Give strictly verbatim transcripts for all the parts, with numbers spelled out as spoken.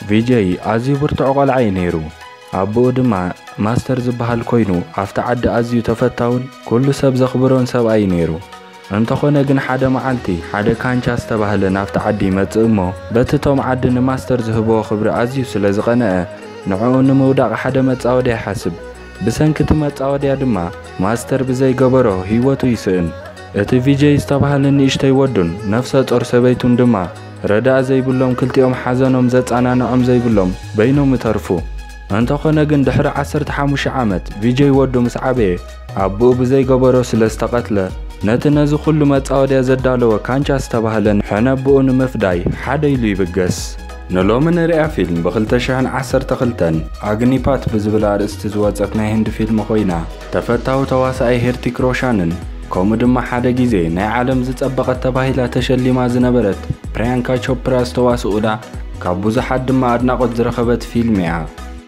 فيجي أزيو برتع قلعي نيرو أبو دما ماستر زبهال كوينو أفت عد أزيو تفتاون كل سب زخبرون سب أي نيرو انت خونا جن حدا معلتي حدا كان شاست بهال نافت عدي متأمو بتتوم عدن ماستر زهبو خبر أزيو سلازغنا نعون مودع حدا متعودي حسب بسنكت متعودي دما ماستر بزي قبره هيوتو يسئن اتي فيجي استبهال نيشتي ودن نفسات أرسبيتون دما ردا زي بلوم كلتيهم حزنهم زت أنا نعم زي بلوم بينهم ترفو انت خونا جن دحر عسرت حاموش عامت فيجي ودو مسعبه عبو بزي قبره سلاستقتله نتنازو كل ما تعودي زدالو كانش استبهلن حنبؤن مفداي حدا يلو يبقس نلو من رئي فيلم بخلتشان عسر تخلتن اغنيبات بزبلا رستزواتنا هند فيلم خوينا تفتاو تواسعي هيرتيك روشانن كومدما حدا جيزي ناي عالم زتطبقت تباهيلا تشلي ما زنبرت بريانكا تشوبرا استواسؤدا كابوز حد ما ادناقت زرخبت فيلميها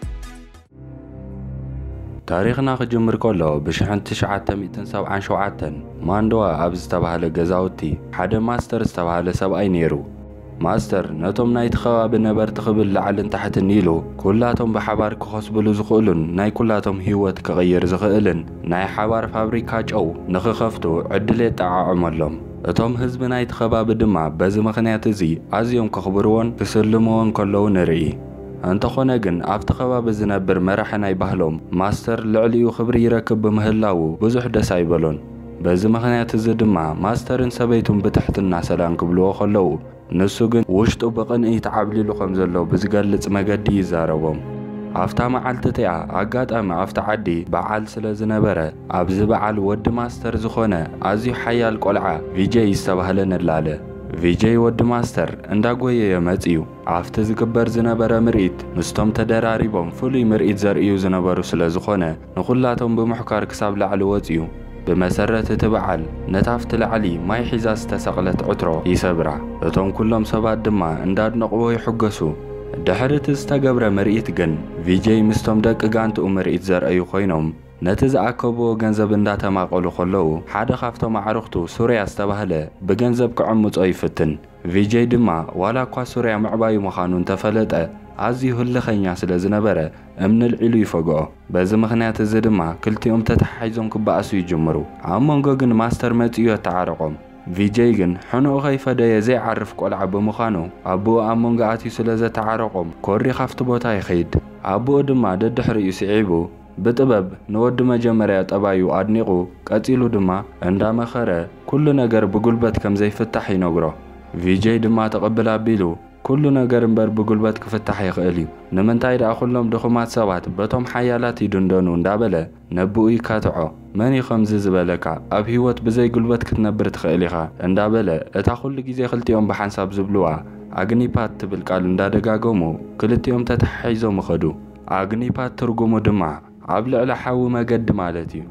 تاريخنا خجمر كله بشحن تشعة مئتين سبعة شوعتن ماندوا أبز تبهال جزاوتي حدا ماستر استبهال سبعي نيرو ماستر نتوم نايت خواب نبر تقبل لعلن تحت النيلو كلاتهم بحبار كخص بلو زخقلن ناي كلاتهم هيوت كغير زخقلن ناي حبار فابريكاج أو نخخفتو عدلي تعاعم اللهم اتوم هزب نايت خواب دمع بز مخنيات زي عزيهم كخبرون كسلمون كلو نرئي انت خونا جن افت خواب زنبر مرحنا يبهلهم ماستر لعليو خبري يركب بمهلاو بزح دس يبلون بز مخنيات زدما ماستر سبيتم بتحتنا سلام قبلو خلو نسو جن وشتو بقن اي تعبلي لخم زلو بزقلت مقدي يزاربهم افتا معالتتيا اقاد اما افتا عدي بعال سلازنبرة ابز بعال ود ماستر زخونا ازيو حيال قلعة فيجي يستبهلن اللالة فيجي ود ماستر انداقوية يمتيو عفت زكبر زنبرة مرئيت مستم تدراريبهم فولي مرئيت زرئيو زنبرو سلازخونة نخلاتهم بمحكار كساب لعلواتيو بمسرة تبعال نتافت العلي ما يحيزاز تسقلت عطرو يسبرع اتهم كلهم سبات دما انداد نقوه يحقسو دحرت استقبر مرئيت جن فيجي مستم دك اقانتو مرئيت زرئيو خوينهم نتز عكبو جنزب انداتا ما قولو خلو حدا خافتو معرختو سوريا استبهله بجنزب كعموت اي فتن فيجي دما ولا كوا سوريا معبايو مخانون تفلت عزي هل خينيا سلازنبرة امن العلو يفقعو باز مخنيات زدما كلتيهم تتحيزون كباسو يجمرو عمونغو جن ماستر متيو تعارقهم فيجي جن حنو غيفة دا يزي عرف قلع بمخانو ابو عمونغو عاتي سلاز تعارقهم كوري خافتو بوتا يخيد ابو دما ددحر يسعيبو بطبب نود مجمريا طبايو ادنيقو قتيلو دما اندا مخره كل نجر بقلبت كم زي فتح ينغرو فيجي دما تقبل بيلو كل نجر امبر بقلبت كفتح يخاليو نمنتاي دا كلهم دخمات سبات بتوم حيالات يدندنو اندابله نبوي كاتعو ماني خمز زبلكا اب هيوت بزي قلبت كتنبر تخاليخا اندابله اتا كل غيزي خلتيهم بحنساب زبلوا اغنيبات تبل قال اندا دغاغمو كلتيهم تتحيزو مخدو اغنيبات ترغمو دما عبل على حاو مقد مالتي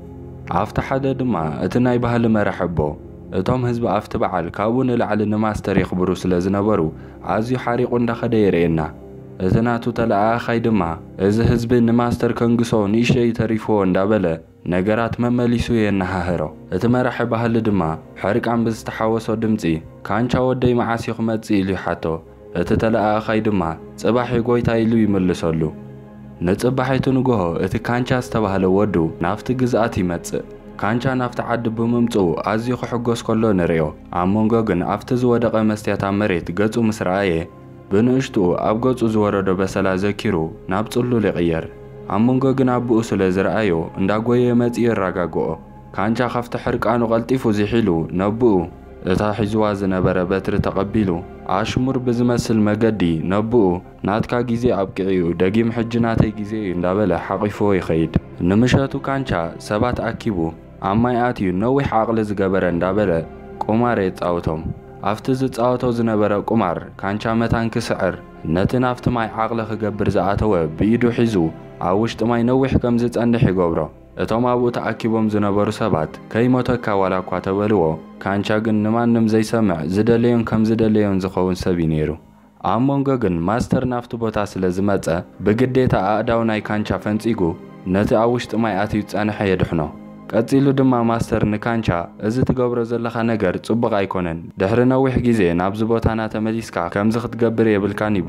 عفت حدا دما اتناي بهال مرحبو اتوم هزب عفت بعال كابون العل نماستر يخبرو سلازنبرو عزيو حريقو اندخدا يرينا اتناتو تلقا خاي دما از هزب نماستر كنقصو نيشي تريفو اندابله نقرات ممليسو ينهاهرو اتمرحب بهال دما حريق عم بزتحاوسو دمتي كانشا ودي معاسي خمتي إلي حاتو اتتلقا خاي دما صباحي قويتا إلو يملسولو نصبحيتو نغو اتي كانچا استبهله ودو نافت غزاتي مص كانچا نافت عد بممصو ازيو خحغوس كلو نريو امونغو گن افت زودقه مستياتا مريت غصو مسرايه بنشتو اب غصو زوردو بسلا زكيرو نابصلو لغير امونغو گن ابو سلا زرايو انداغوي مص يراغاغو كانچا خفت حرقانو قلطيفو زيحيلو نبو اتا حزوا زنبره بتر تقبيلو عاشمر بزمسل مقدي نبو ناتكا جيزي عبقعيو دقيم حجناتي جيزي اندابله حقيفو يخيد نمشاتو كانشا سبات اكيبو عماي اتيو نوح عقل زقبر اندابله قمار يتعوتهم افتز يتعوتو زنبره قمار كانشا متان كسعر نتن افت ماي عقل خقبر زعاتو بيدو حزو عوشت ماي نوح كمزت اندح يقبرو اتوم ابو تاكيبهم زنبرو سبات كيموتكا ولا كواتبلو كانشا جن نمانم زي سمع زدليون كم زدليون زخون سبينيرو امونغو جن ماستر نافتو بوتا سلازمصه بغديتا ااداو ناي كانشا فنصيغو نتي اوشت ماي اتيو صنح يدحنو قتيلو دما ماستر نكانشا از تغبرو زلخا نجر صبق ايكونن دحر نوح غيزه نابز بوتانا تمليسكا كم زخت غبر يبلكان يبلو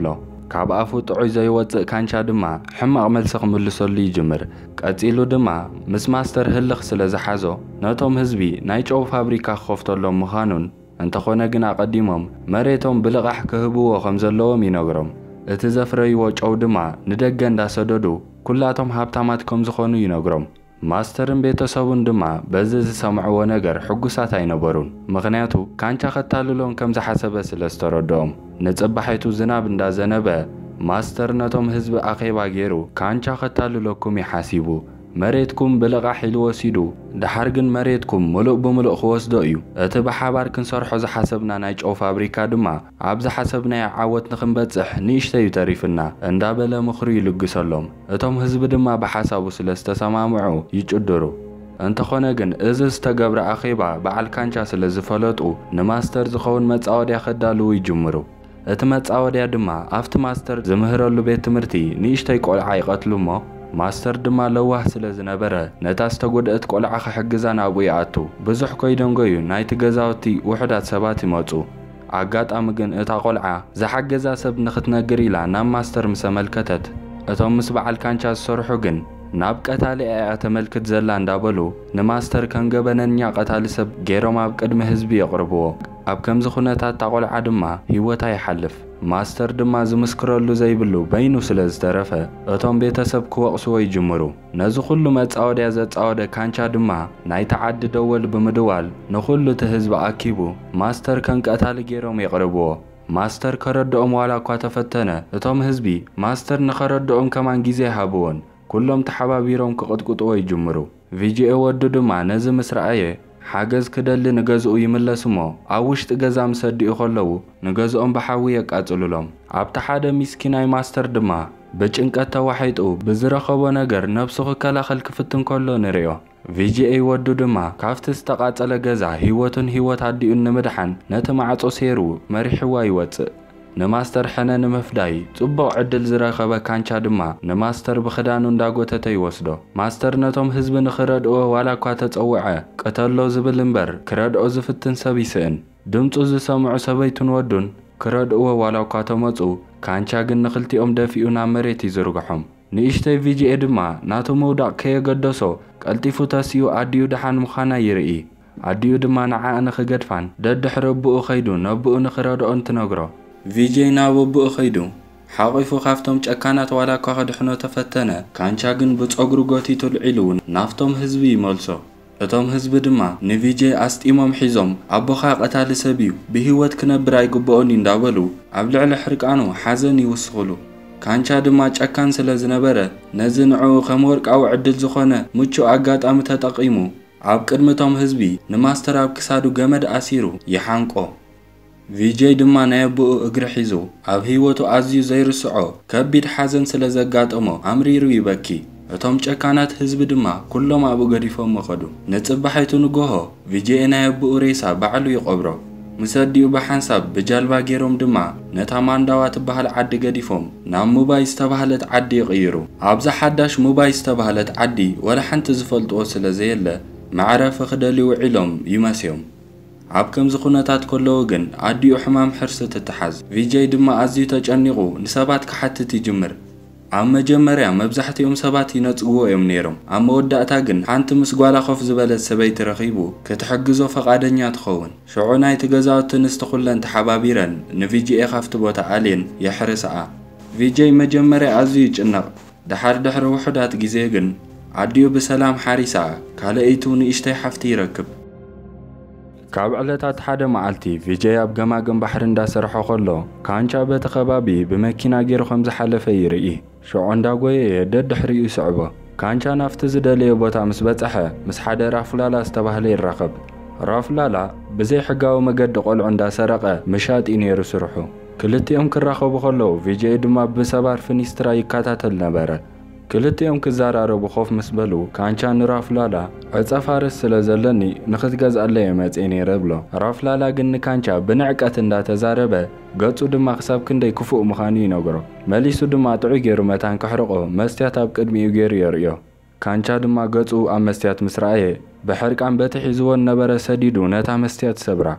ካብ ኣፉ ጥዑይ ዘይወፅእ ካንቻ ድማ ሕማቕ መልሲ ክምልሰሉ ይጅምር። ቀፂሉ ድማ ምስ ማስተር ህልኽ ስለ ዝሓዞ ነቶም ህዝቢ ናይ ጨው ፋብሪካ ክኸፍተሎም ምዃኑን እንተኾነ ግን ኣቐዲሞም መሬቶም ብልቓሕ ክህብዎ ከም ዘለዎም ይነግሮም። እቲ ዘፍረይዎ ጨው ድማ ንደገ እንዳሰደዱ ኩላቶም ሃብታማት ከም ዝኾኑ ይነግሮም። ማስተርን ቤተሰቡን ድማ በዚ ዝሰምዕዎ ነገር ሕጉሳት ኣይነበሩን። ምክንያቱ ካንቻ ከታልሎም ከም ዝሓሰበ ስለ ዝተረድኦም። ንጽባሒቱ ዝናብ እንዳዘነበ ማስተር ነቶም ህዝቢ ኣኼባ ገይሩ ካንቻ ከታልለኩም ይሓሲቡ መሬትኩም ብልቓሕ ኢሉ ወሲዱ ድሓር ግን መሬትኩም ሙሉእ ብምሉእ ክወስዶ እዩ። እቲ ብሓባር ክንሰርሖ ዝሓሰብና ናይ ጨው ፋብሪካ ድማ ኣብ ዝሓሰብናዮ ዓወት ንኽንበጽሕ ንእሽተይ ተሪፍና እንዳበለ ምኽሪ ይልግሰሎም። እቶም ህዝቢ ድማ ብሓሳቡ ስለ ዝተሰማምዑ ይጭድሩ። እንተኾነ ግን እዚ ዝተገብረ ኣኼባ በዓል ካንቻ ስለ ዝፈለጡ ንማስተር ዝኸውን መጻወድያ ከዳልዉ ይጅምሩ። እቲ መጻወድያ ድማ ኣብቲ ማስተር ዝምህረሉ ቤት ትምህርቲ ንእሽተይ ቆልዓ ይቐትሉ እሞ ማስተር ድማ ለዋህ ስለ ዝነበረ ነታ ዝተጎድአት ቆልዓ ክሕግዛ ናብኡ ይኣቱ። ብዙሕ ኮይደንጎዩ ናይቲ ገዛውቲ ውሑዳት ሰባት ይመፁ። ኣጋጣሚ ግን እታ ቆልዓ ዝሓገዛ ሰብ ንኽትነግር ኢላ ናብ ማስተር ምስ ኣመልከተት እቶም ምስ በዓል ካንቻ ዝሰርሑ ግን ናብ ቀታሊ እያ ተመልክት ዘላ እንዳበሉ ንማስተር ከም ገበነኛ ቀታሊ ሰብ ገይሮም ኣብ ቅድሚ ህዝቢ የቕርብዎ። ኣብ ከምዚ ኩነታት እታ ቆልዓ ድማ ሂወታ ይሓልፍ። ማስተር ድማ ዝምስክረሉ ዘይብሉ በይኑ ስለ ዝተረፈ እቶም ቤተሰብ ክወቕስዎ ይጅምሩ። ነዚ ኩሉ መጻወድያ ዘጻወደ ካንቻ ድማ ናይ ተዓዲ ደወል ብምድዋል ንኹሉ እቲ ህዝቢ ኣኪቡ ማስተር ከም ቀታሊ ገይሮም የቕርብዎ። ማስተር ከረድኦም ዋላ እኳ ተፈተነ እቶም ህዝቢ ማስተር ንኸረድኦም ከማን ግዜ ይሃብዎን ኩሎም ተሓባቢሮም ክቕጥቅጥዎ ይጅምሩ። ቪጂኤ ወዱ ድማ ነዚ ምስ ረኣየ ሓገዝ ክደሊ ንገዝኡ ይምለስ እሞ ኣብ ውሽጢ ገዛ ምስ ኣዲኡ ከለዉ ንገዝኦም ብሓዊ የቃጽልሎም። ኣብቲ ሓደ ሚስኪናይ ማስተር ድማ ብጭንቀት ተዋሒጡ ብዝረኸቦ ነገር ነብሱ ክከላኸል ክፍትን ከሎ ንሪኦ። ቪጂኤ ወዱ ድማ ካብቲ ዝተቓጸለ ገዛ ህይወቱን ህይወት ኣዲኡን ንምድሓን ነቲ ማዕጾ ሴሩ መሪሕዋ ይወፅእ። ንማስተር ሕነ ንምፍዳይ ጽቡቕ ዕድል ዝረኸበ ካንቻ ድማ ንማስተር ብኽዳኑ እንዳጎተተ ይወስዶ። ማስተር ነቶም ህዝቢ ንኽረድኦ ዋላ እኳ ተጸውዐ ቅተሎ ዝብል እምበር ክረድኦ ዝፍትን ሰብ ይስእን። ድምፁ ዝሰምዑ ሰበይቱን ወዱን ክረድእዎ ዋላ እኳ ተመፁ ካንቻ ግን ንኽልቲኦም ደፊኡ ናብ መሬት ይዝርግሖም። ንእሽተይ ቪጂኤ ድማ ናቱ ምውዳቕ ከየገደሶ ቀልጢፉ ተሲኡ ኣዲኡ ድሓን ምዃና ይርኢ። ኣዲኡ ድማ ንዓኣ ንኽገድፋን ደድሕሪ ኣቦኡ ኸይዱ ነቦኡ ንኽረድኦን ትነግሮ። ቪጂኤ ናብ ኣቦኡ ኸይዱ ሓቒፉ ካብቶም ጨካናት ዋላ እኳ ከድሕኖ ተፈተነ። ካንቻ ግን ብፀጉሩ ጎቲቱ ልዒሉ ናፍቶም ህዝቢ ይመልሶ። እቶም ህዝቢ ድማ ንቪጂኤ ኣስጢሞም ሒዞም ኣቦኻ ቀታሊ ሰብ እዩ ብሂወት ክነብር ኣይግብኦን እንዳበሉ ኣብ ልዕሊ ሕርቃኑ ሓዘን ይውስኽሉ። ካንቻ ድማ ጨካን ስለ ዝነበረ ነዚ ንዕኡ ከም ወርቃዊ ዕድል ዝኾነ ምቹእ ኣጋጣሚ ተጠቒሙ ኣብ ቅድሚቶም ህዝቢ ንማስተር ኣብ ክሳዱ ገመድ ኣሲሩ ይሓንቆ። ቪጂኤ ድማ ናይ ኣቦኡ እግሪ ሒዙ ኣብ ህይወቱ ኣዝዩ ዘይርስዖ ከቢድ ሓዘን ስለ ዘጋጠሞ ኣምሪሩ ይበኪ። እቶም ጨካናት ህዝቢ ድማ ኩሎም ኣብኡ ገዲፎም መኸዱ። ንጽባሒቱ ንጎሆ ቪጂኤ ናይ ኣቦኡ ሬሳ ባዕሉ ይቐብሮ። ምስ ኣዲኡ ብሓንሳብ ብጃልባ ገይሮም ድማ ነታ ማንዳዋ ትበሃል ዓዲ ገዲፎም ናብ ሙባይ ዝተባህለት ዓዲ ይቕይሩ። ኣብዛ ሓዳሽ ሙባይ ዝተባህለት ዓዲ ወላ ሓንቲ ዝፈልጥዎ ስለ ዘየለ መዕረፊ ክደልዩ ውዒሎም ይመስዮም። ኣብ ከምዚ ኩነታት ከለዉ ግን ኣዲኡ ሕማም ሕርሲ ትተሓዝ። ቪጂኤ ድማ ኣዝዩ ተጨኒቑ ንሰባት ክሓትት ይጅምር። ኣብ መጀመርያ መብዛሕትኦም ሰባት ይነጽግዎ እዮም ነይሮም። ኣብ መወዳእታ ግን ሓንቲ ምስ ጓላ ኸፍ ዝበለት ሰበይቲ ረኺቡ ክትሕግዞ ፈቓደኛ ትኸውን። ሽዑ ናይቲ ገዛውቲ ንስቲ ኹለን ተሓባቢረን ንቪጂኤ ካብቲ ቦታ ኣልየን የሕርስኣ። ቪጂኤ መጀመርያ ኣዝዩ ይጭነቕ። ድሓር ድሕሪ ውሑዳት ግዜ ግን ኣዲኡ ብሰላም ሓሪሳ ካልአይቱ ንእሽተይ ሓፍቲ ይረክብ። ካብ ዕለታት ሓደ መዓልቲ ቪጂኤ ኣብ ገማገም ባሕሪ እንዳሰርሖ ከሎ ካንቻ በቲ ከባቢ ብመኪና ገይሩ ከም ዝሓለፈ ይርኢ። ሽዑ እንዳጎየ ደድሕሪኡ ይስዕቦ። ካንቻ ናፍቲ ዝደለየ ቦታ ምስ በጽሐ ምስ ሓደ ራፍላላ ዝተባህለ ይራኸብ። ራፍላላ ብዘይ ሕጋዊ መገዲ ቆልዑ እንዳሰረቐ ምሻጢ ነይሩ ስርሑ። ክልቲኦም ክራኸቡ ከለዉ ቪጂኤ ድማ ብሰባር ፍኒስትራ ይከታተል ነበረ። ክልቲኦም ክዘራረቡ ኾፍ ምስ በሉ ካንቻ ንራፍላላ ዕፀ ፋርስ ስለ ዘለኒ ንኽትገዝኣለየ መፅእ ነይረ ብሎ። ራፍላላ ግን ንካንቻ ብንዕቀት እንዳተዛረበ ገጹ ድማ ክሳብ ክንደይ ክፉእ ምዃኑ ይነግሮ። መሊሱ ድማ ጥዑይ ገይሩ መታን ክሕርቆ መስትያት ኣብ ቅድሚኡ ገይሩ የርእዮ። ካንቻ ድማ ገጹ ኣብ መስትያት ምስ ረኣየ ብሕርቃን በቲ ሒዝዎን ነበረ ሰዲዱ ነታ መስትያት ሰብራ።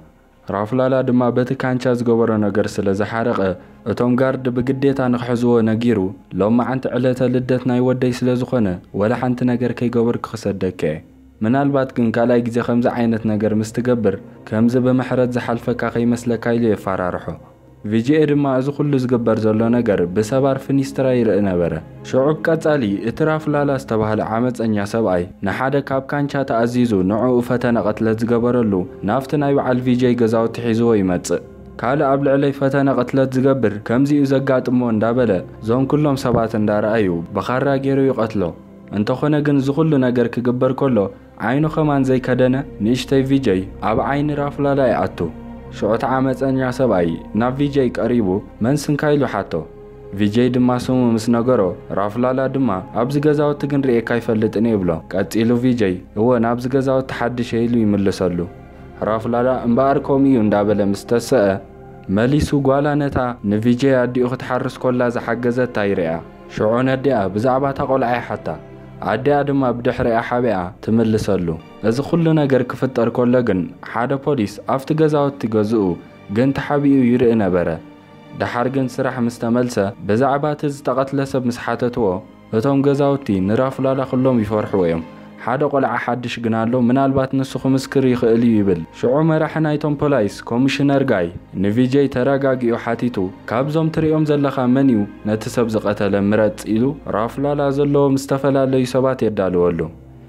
ራፍላላ ድማ በቲ ካንቻ ዝገበሮ ነገር ስለ ዝሓረቀ እቶም ጋርድ ብግዴታ ንኽሕዝዎ ነጊሩ ሎማዓንቲ ዕለተ ልደት ናይ ወደይ ስለ ዝኾነ ወላ ሓንቲ ነገር ከይገበር ክሰደከ ምናልባት ግን ካልኣይ ግዜ ከምዚ ዓይነት ነገር ምስ ትገብር ከምዚ በመሕረት ዝሓልፈካ ከይመስለካ ኢሉ የፈራርሖ ቪጂኤ ድማ እዚ ኩሉ ዝግበር ዘሎ ነገር ብሰባር ፊኒስትራ ይርአ ነበረ ሽዑብ ቀጻሊ እቲ ራፍላላ ዝተባህለ ዓመፀኛ ሰብኣይ ንሓደ ካብ ካንቻ ተኣዚዙ ንዕኡ ፈተነ ቀትለት ዝገበረሉ ናፍቲ ናይ በዓል ቪጂኤ ገዛውቲ ሒዝዎ ይመጽእ ካልእ ኣብ ልዕለይ ፈተነ ቀትለት ዝገብር ከምዚኡ ዘጋጥሞ እንዳበለ ዞም ኩሎም ሰባት እንዳረኣዩ ብኻራ ገይሩ ይቀትሎ እንተኾነ ግን ዝኩሉ ነገር ክግበር ከሎ ዓይኑ ኸማን ዘይከደነ ንእሽተይ ቪጂኤ ኣብ ዓይኒ ራፍላላ ይኣቱ شعوت عامتانيا سبعي ناب فيجي قريبو من سنكايلو حاتو فيجي دما سمو مسنغرو رافلالا دما ابز غزاو تگن ري كايفلطني بلو قاتيلو فيجي هو نابز غزاو تحدش يلو يملسلو رافلالا امبار كوميو اندابله مستسأ مليسو غوالانتا نفيجي اديو تحرس كولا زحجزت تايريا شعون اديا بزعبا تقولعي حتى عدي ادم بدحري احابيا تملسلو اذا كل ነገር ክፍጠር ከሎ ግን ሓደ ፖሊስ afti ገዛውት ትገዝኡ ግን ተሓቢኡ ይርኢ ነበረ ድሓር ግን ስራሕ ምስተመልሰ በዛዕባ ተዝተቀትለ ሰብ መስሓተትዎ እቶም ገዛውቲ ንራፍላላ ኩሎም ይፈርሕዎ እዮም ሓደ ቆልዓ ሓድሽ ግን ኣሎ ምናልባት ንሱ ክምስክር ይኽእል ይብል ሽዑ መራሕ ናይቶም ፖሊስ ኮሚሽነር ጋይ ንቪጂኤ ተረጋጊኡ ሓቲቱ ካብዞም ትሪኦም ዘለኻ መን እዩ ነቲ ሰብ ዝቀተለ ምረጽ ኢሉ ራፍላላ ዘለዎ ምስተፈላለዩ ሰባት የዳልወሉ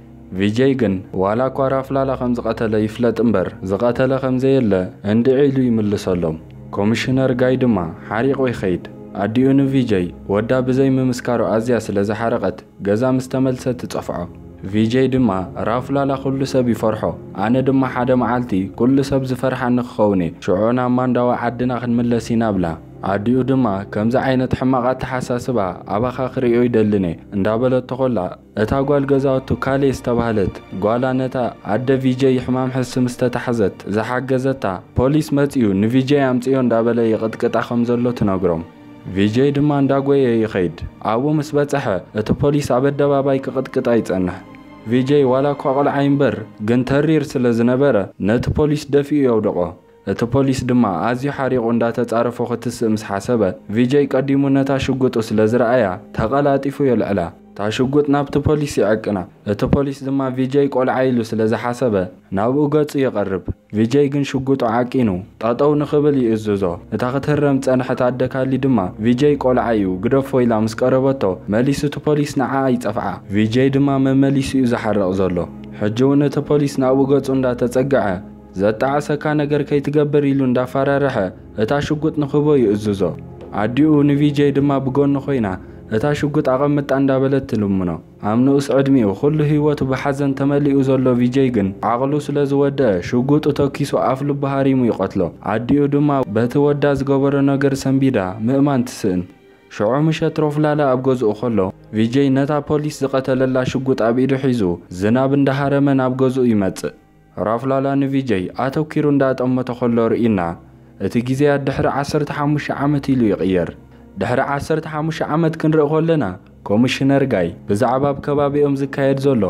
ቪጂኤ ግን ዋላ ኳ ራፍላላ ከም ዝቀተለ ይፍለጥ እምበር ዝቀተለ ከም ዘየለ እንድዒሉ ይምልሰሎም ኮሚሽነር ጋይ ድማ ሓሪቆ ይኸይድ ኣዲኡ ንቪጂኤ ወዳ ብዘይ ምምስካሮ ኣዝያ ስለ ዝሓረቀት ገዛ ምስተመልሰ ትጽፍዖ ቪጂኤ ድማ ራፍላላ ኩሉ ሰብ ይፈርሖ ኣነ ድማ ሓደ መዓልቲ ኩሉ ሰብ ዝፈርሓ ንኽኸውኔ ሽዑና ማንዳዋ ዓድና ክንምለሲና ብላ ኣዲኡ ድማ ከምዚ ዓይነት ሕማቃት ተሓሳስባ ኣባኻ ክሪኦ ይደልኔ እንዳበለት ተቆላ እታ ጓል ገዛውቱ ካሌ ዝተባህለት ጓላ ነታ ኣደ ቪጂኤ ሕማም ሕስ ምስተተሓዘት ዝሓገዘታ ፖሊስ መጽዩ ንቪጂኤ ኣምጽዮ እንዳበለ ይቅጥቅጣ ከም ዘሎ ትነግሮም ቪጂኤ ድማ እንዳጎየ ይኸይድ ኣቡ ምስ በጽሐ እቲ ፖሊስ ኣብ ኣደባባይ ክቅጥቅጣ ይጸንሕ ቪጂኤ ዋላ ኳ ቆልዓ ይምበር ግን ተሪር ስለ ዝነበረ ነቲ ፖሊስ ደፊኡ የውድቆ እቲ ፖሊስ ድማ ኣዝዩ ሓሪቁ እንዳተጻረፈ ክትስእ ምስ ሓሰበ ቪጂኤ ቀዲሙ ነታ ሽጉጡ ስለ ዝረኣያ ተቀላጢፉ የልዕላ ታሽጉጥ ናብቲ ፖሊስ ይዕቅና እቲ ፖሊስ ድማ ቪጂኤ ቆልዓ ኢሉ ስለ ዝሓሰበ ናብኡ ገጹ ይቐርብ ቪጂኤ ግን ሽጉጡ ዓቂኑ ጣጠው ንኽብል ይእዝዞ እታ ክትህረም ጸንሐት ኣደካሊ ድማ ቪጂኤ ቆልዓ እዩ ግደፎ ኢላ ምስ ቀረበቶ መሊሱ እቲ ፖሊስ ንዓ ይጸፍዓ ቪጂኤ ድማ መመሊሱ እዩ ዝሓረቕ ዘሎ ሕጂ እውን እቲ ፖሊስ ናብኡ ገጹ እንዳተጸግዐ ዘጣዓሰካ ነገር ከይትገብር ኢሉ እንዳፈራረሐ እታ ሽጉጥ ንኽቦ ይእዝዞ ኣዲኡ ንቪጂኤ ድማ ብጎኑ ኮይና እታ ሽጉጥ ኣቐምጣ እንዳበለት ትልምኖ ኣብ ንኡስ ዕድሚኡ ኩሉ ህይወቱ ብሓዘን ተመሊኡ ዘሎ ቪጂኤ ግን ዓቕሉ ስለ ዝወደአ ሽጉጡ ተኪሱ ኣፍ ልቡ ሃሪሙ ይቆትሎ ኣዲኡ ድማ በቲ ወዳ ዝገበሮ ነገር ሰንቢዳ ምእማን ትስእን ሽዑ ምሸት ራፍላላ ኣብ ገዝኡ ከሎ ቪጂኤ ነታ ፖሊስ ዝቀተለላ ሽጉጥ ኣብ ኢዱ ሒዙ ዝናብ እንዳሃረመ ናብ ገዝኡ ይመጽእ ራፍላላ ንቪጂኤ ኣተኪሩ እንዳጠመቶ ከሎ ርኢና እቲ ግዜ ድሕሪ ዓሰርተ ሓሙሽተ ዓመት ኢሉ ይቕየር ድሕሪ ዓሰርተ ሓሙሽተ ዓመት ክንርኢ ከለና ኮሚሽነር ጋይ ብዛዕባ ከባቢኦም ዝካየድ ዘሎ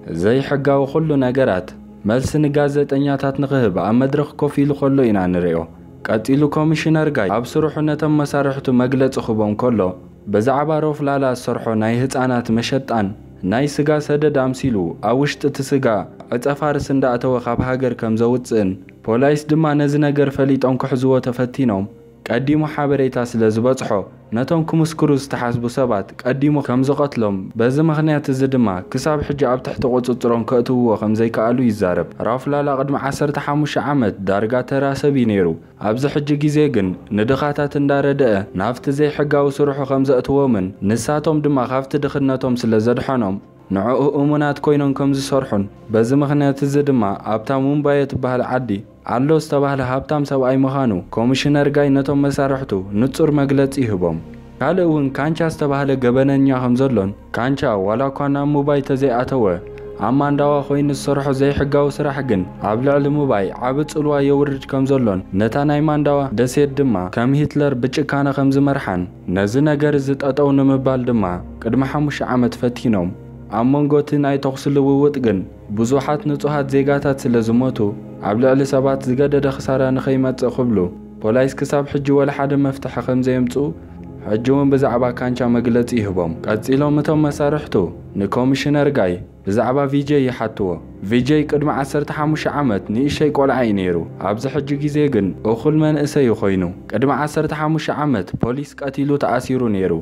ዘይሕጋዊ ኩሉ ነገራት መልሲ ንጋዜጠኛታት ንኽህብ ኣብ መድረኽ ኮፍ ኢሉ ከሎ ኢና ንሪኦ ቀጢሉ ኮሚሽነር ጋይ ኣብ ስርሑ ነቶም መሳርሕቱ መግለፂ ክቦም ከሎ ብዛዕባ ራፍላላ ዝሰርሖ ናይ ህፃናት መሸጣን ናይ ስጋ ሰደድ ኣምሲሉ ኣብ ውሽጢ እቲ ስጋ ዕፀፋርስ እንዳኣተወ ካብ ሃገር ከም ዘውፅእን ፖሊስ ድማ ነዚ ነገር ፈሊጦም ክሕዝዎ ተፈቲኖም ቀዲሙ ሓበሬታ ስለ ዝበጽሖ ነቶም ክምስክሩ ዝተሓስቡ ሰባት ቀዲሙ ከም ዝቀትሎም በዚ ምኽንያት እዚ ድማ ክሳብ ሕጂ ኣብ ትሕቲ ቁፅጥሮም ከእትውዎ ከም ዘይከኣሉ ይዛረብ ራፍላላ ቅድሚ ዓሰርተ ሓሙሽተ ዓመት ዳርጋ ተራሰብ ነይሩ ኣብዚ ሕጂ ግዜ ግን ንድኻታት እንዳረደአ ናፍቲ ዘይሕጋዊ ስርሑ ከም ዘእትዎምን ንሳቶም ድማ ካብቲ ድኽነቶም ስለ ዘድሐኖም ንዕኡ እሙናት ኮይኖም ከም ዝሰርሑን በዚ ምኽንያት እዚ ድማ ኣብታ ሙምባይ ትበሃል ዓዲ ኣሎ ዝተባህለ ሃብታም ሰብኣይ ምዃኑ ኮሚሽነር ጋይ ነቶም መሳርሕቱ ንጹር መግለፂ ይህቦም ካልእ እውን ካንቻ ዝተባህለ ገበነኛ ከም ዘሎን ካንቻ ዋላ እኳ ናብ ሙምባይ ተዘይኣተወ ኣብ ማንዳዋ ኮይኑ ዝሰርሖ ዘይሕጋዊ ስራሕ ግን ኣብ ልዕሊ ሙምባይ ዓብ ጽልዋ የውርድ ከም ዘሎን ነታ ናይ ማንዳዋ ደሴት ድማ ከም ሂትለር ብጭካነ ከም ዝመርሓን ነዚ ነገር ዝጠጠው ንምባል ድማ ቅድሚ ሓሙሽተ ዓመት ፈቲኖም ኣብ መንጎቲ ናይ ተኽሲ ልውውጥ ግን ብዙሓት ንጹሃት ዜጋታት ስለ ዝሞቱ ኣብ ልዕሊ ሰባት ዝገደደ ክሳራ ንኸይመጽእ ክብሉ ፖሊስ ክሳብ ሕጂ ወላ ሓደ መፍትሒ ከም ዘየምጽኡ ሕጂ እውን ብዛዕባ ካንቻ መግለጺ ይህቦም። ቀጺሎም እቶም መሳርሕቱ ንኮሚሽነር ጋይ ብዛዕባ ቪጄ ይሓትዎ። ቪጄ ቅድሚ ዓሰርተ ሓሙሽተ ዓመት ንእሽተይ ቆልዓ እዩ ነይሩ። ኣብዚ ሕጂ ግዜ ግን እኹል መንእሰይ ኮይኑ ቅድሚ ዓሰርተ ሓሙሽተ ዓመት ፖሊስ ቀቲሉ ተኣሲሩ ነይሩ።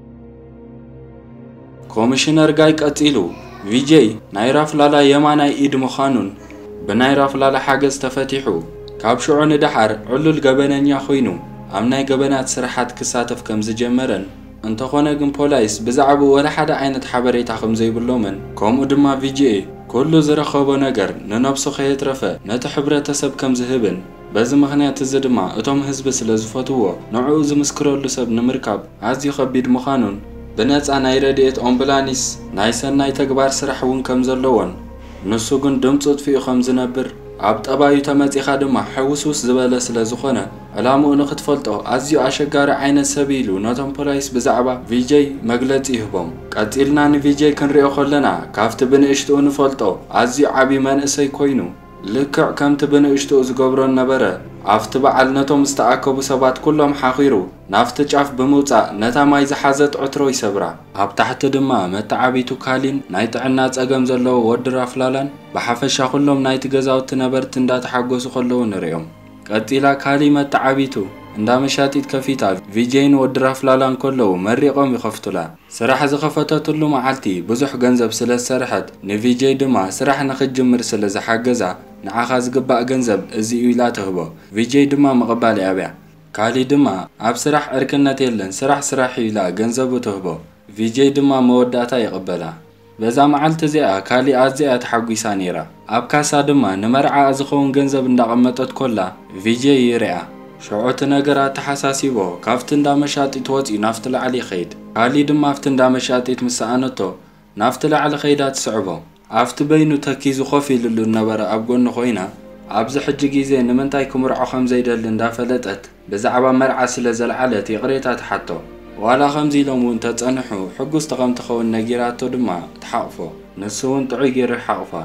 ኮሚሽነር ጋይ ቀጺሉ ቪጄ ናይ ራፍላላ የማናይ ኢድ ምዃኑን ብናይ ራፍላላ ሓገዝ ተፈቲሑ ካብ ሽዑ ንድሓር ዕሉል ገበነኛ ኮይኑ ኣብ ናይ ገበናት ስራሓት ክሳተፍ ከም ዝጀመረን እንተኾነ ግን ፖሊስ ብዛዕባ ወላ ሓደ ዓይነት ሓበሬታ ከም ዘይብሎምን ከምኡ ድማ ቪጄ ኩሉ ዝረኸቦ ነገር ንነብሱ ከየትረፈ ነቲ ሕብረተሰብ ከም ዝህብን በዚ ምኽንያት እዚ ድማ እቶም ህዝቢ ስለ ዝፈትዎ ንዕኡ ዝምስክረሉ ሰብ ንምርካብ ኣዝዩ ከቢድ ምዃኑን ብነፃ ናይ ረድኤት ኣምቡላንስ ናይ ሰናይ ተግባር ስራሕ እውን ከም ዘለዎን ንሱ ግን ድምፁ ጥፊኡ ከም ዝነብር ኣብ ጠባዩ ተመጺኻ ድማ ሕውስውስ ዝበለ ስለ ዝኾነ ዕላምኡ ንኽትፈልጦ ኣዝዩ ኣሸጋሪ ዓይነት ሰብ ኢሉ ነቶም ፖሊስ ብዛዕባ ቪጄ መግለጺ ይህቦም። ቀጺልና ንቪጄ ክንሪኦ ከለና ካብቲ ብንእሽትኡ ንፈልጦ ኣዝዩ ዓብዪ መንእሰይ ኮይኑ ልክዕ ከምቲ ብንእሽትኡ ዝገብሮ ነበረ ኣብቲ በዓል ነቶም ዝተኣከቡ ሰባት ኩሎም ሓኺሩ ናፍቲ ጫፍ ብምውፃእ ነታ ማይ ዝሓዘት ዕትሮ ይሰብራ። ኣብ ታሕቲ ድማ መተዓቢቱ ካሊን ናይ ጥዕና ጸገም ዘለዎ ወዲ ራፍላላን ብሓፈሻ ኩሎም ናይቲ ገዛውቲ ነበርቲ እንዳተሓጎሱ ከለዉ ንሪኦም። ቀጺላ ካሊ መተዓቢቱ እንዳ መሻጢት ከፊታ ቪጄን ወዲ ራፍላላን ከለዉ መሪቖም ይኸፍቱላ። ስራሕ ዝኸፈተትሉ መዓልቲ ብዙሕ ገንዘብ ስለ ዝሰርሐት ንቪጄ ድማ ስራሕ ንኽጅምር ስለ ዝሓገዛ ንዓኻ ዝግባእ ገንዘብ እዚ እዩ ኢላ ትህቦ። ቪጄ ድማ ምቕባል ያብያ። ካሊ ድማ ኣብ ስራሕ ዕርክነት የለን ስራሕ ስራሕ ኢላ ገንዘቡ ትህቦ። ቪጄ ድማ መወዳእታ ይቕበላ። በዛ መዓልቲ እዚኣ ካሊ ኣዝያ ተሓጒሳ ነይራ። ኣብ ካሳ ድማ ንመርዓ ዝኸውን ገንዘብ እንዳቐመጠት ኮላ ቪጄ ይርያ። ሽዑቲ ነገራት ተሓሳሲቦ ካብቲ እንዳ መሻጢት ወፂኡ ናፍቲ ላዕሊ ይኸይድ። ካሊ ድማ ኣብቲ እንዳ መሻጢት ምስኣነቶ ናፍቲ ላዕሊ ኸይዳ ትስዕቦ። ኣብቲ በይኑ ተኪዙ ኮፍ ኢሉሉ ነበረ ኣብ ጎኑ ኮይና ኣብዚ ሕጂ ግዜ ንምንታይ ክምርዖ ከም ዘይደሊ እንዳፈለጠት ብዛዕባ መርዓ ስለ ዘለዓለት ይቕሬታ ትሓቶ። ዋላ ከምዚ ኢሎም እውን ተጸንሑ ሕጉስቲ ከም ትኸውን ነጊራቶ ድማ ተሓቕፎ። ንሱ እውን ጥዑይ ገይሩ ይሓቕፋ።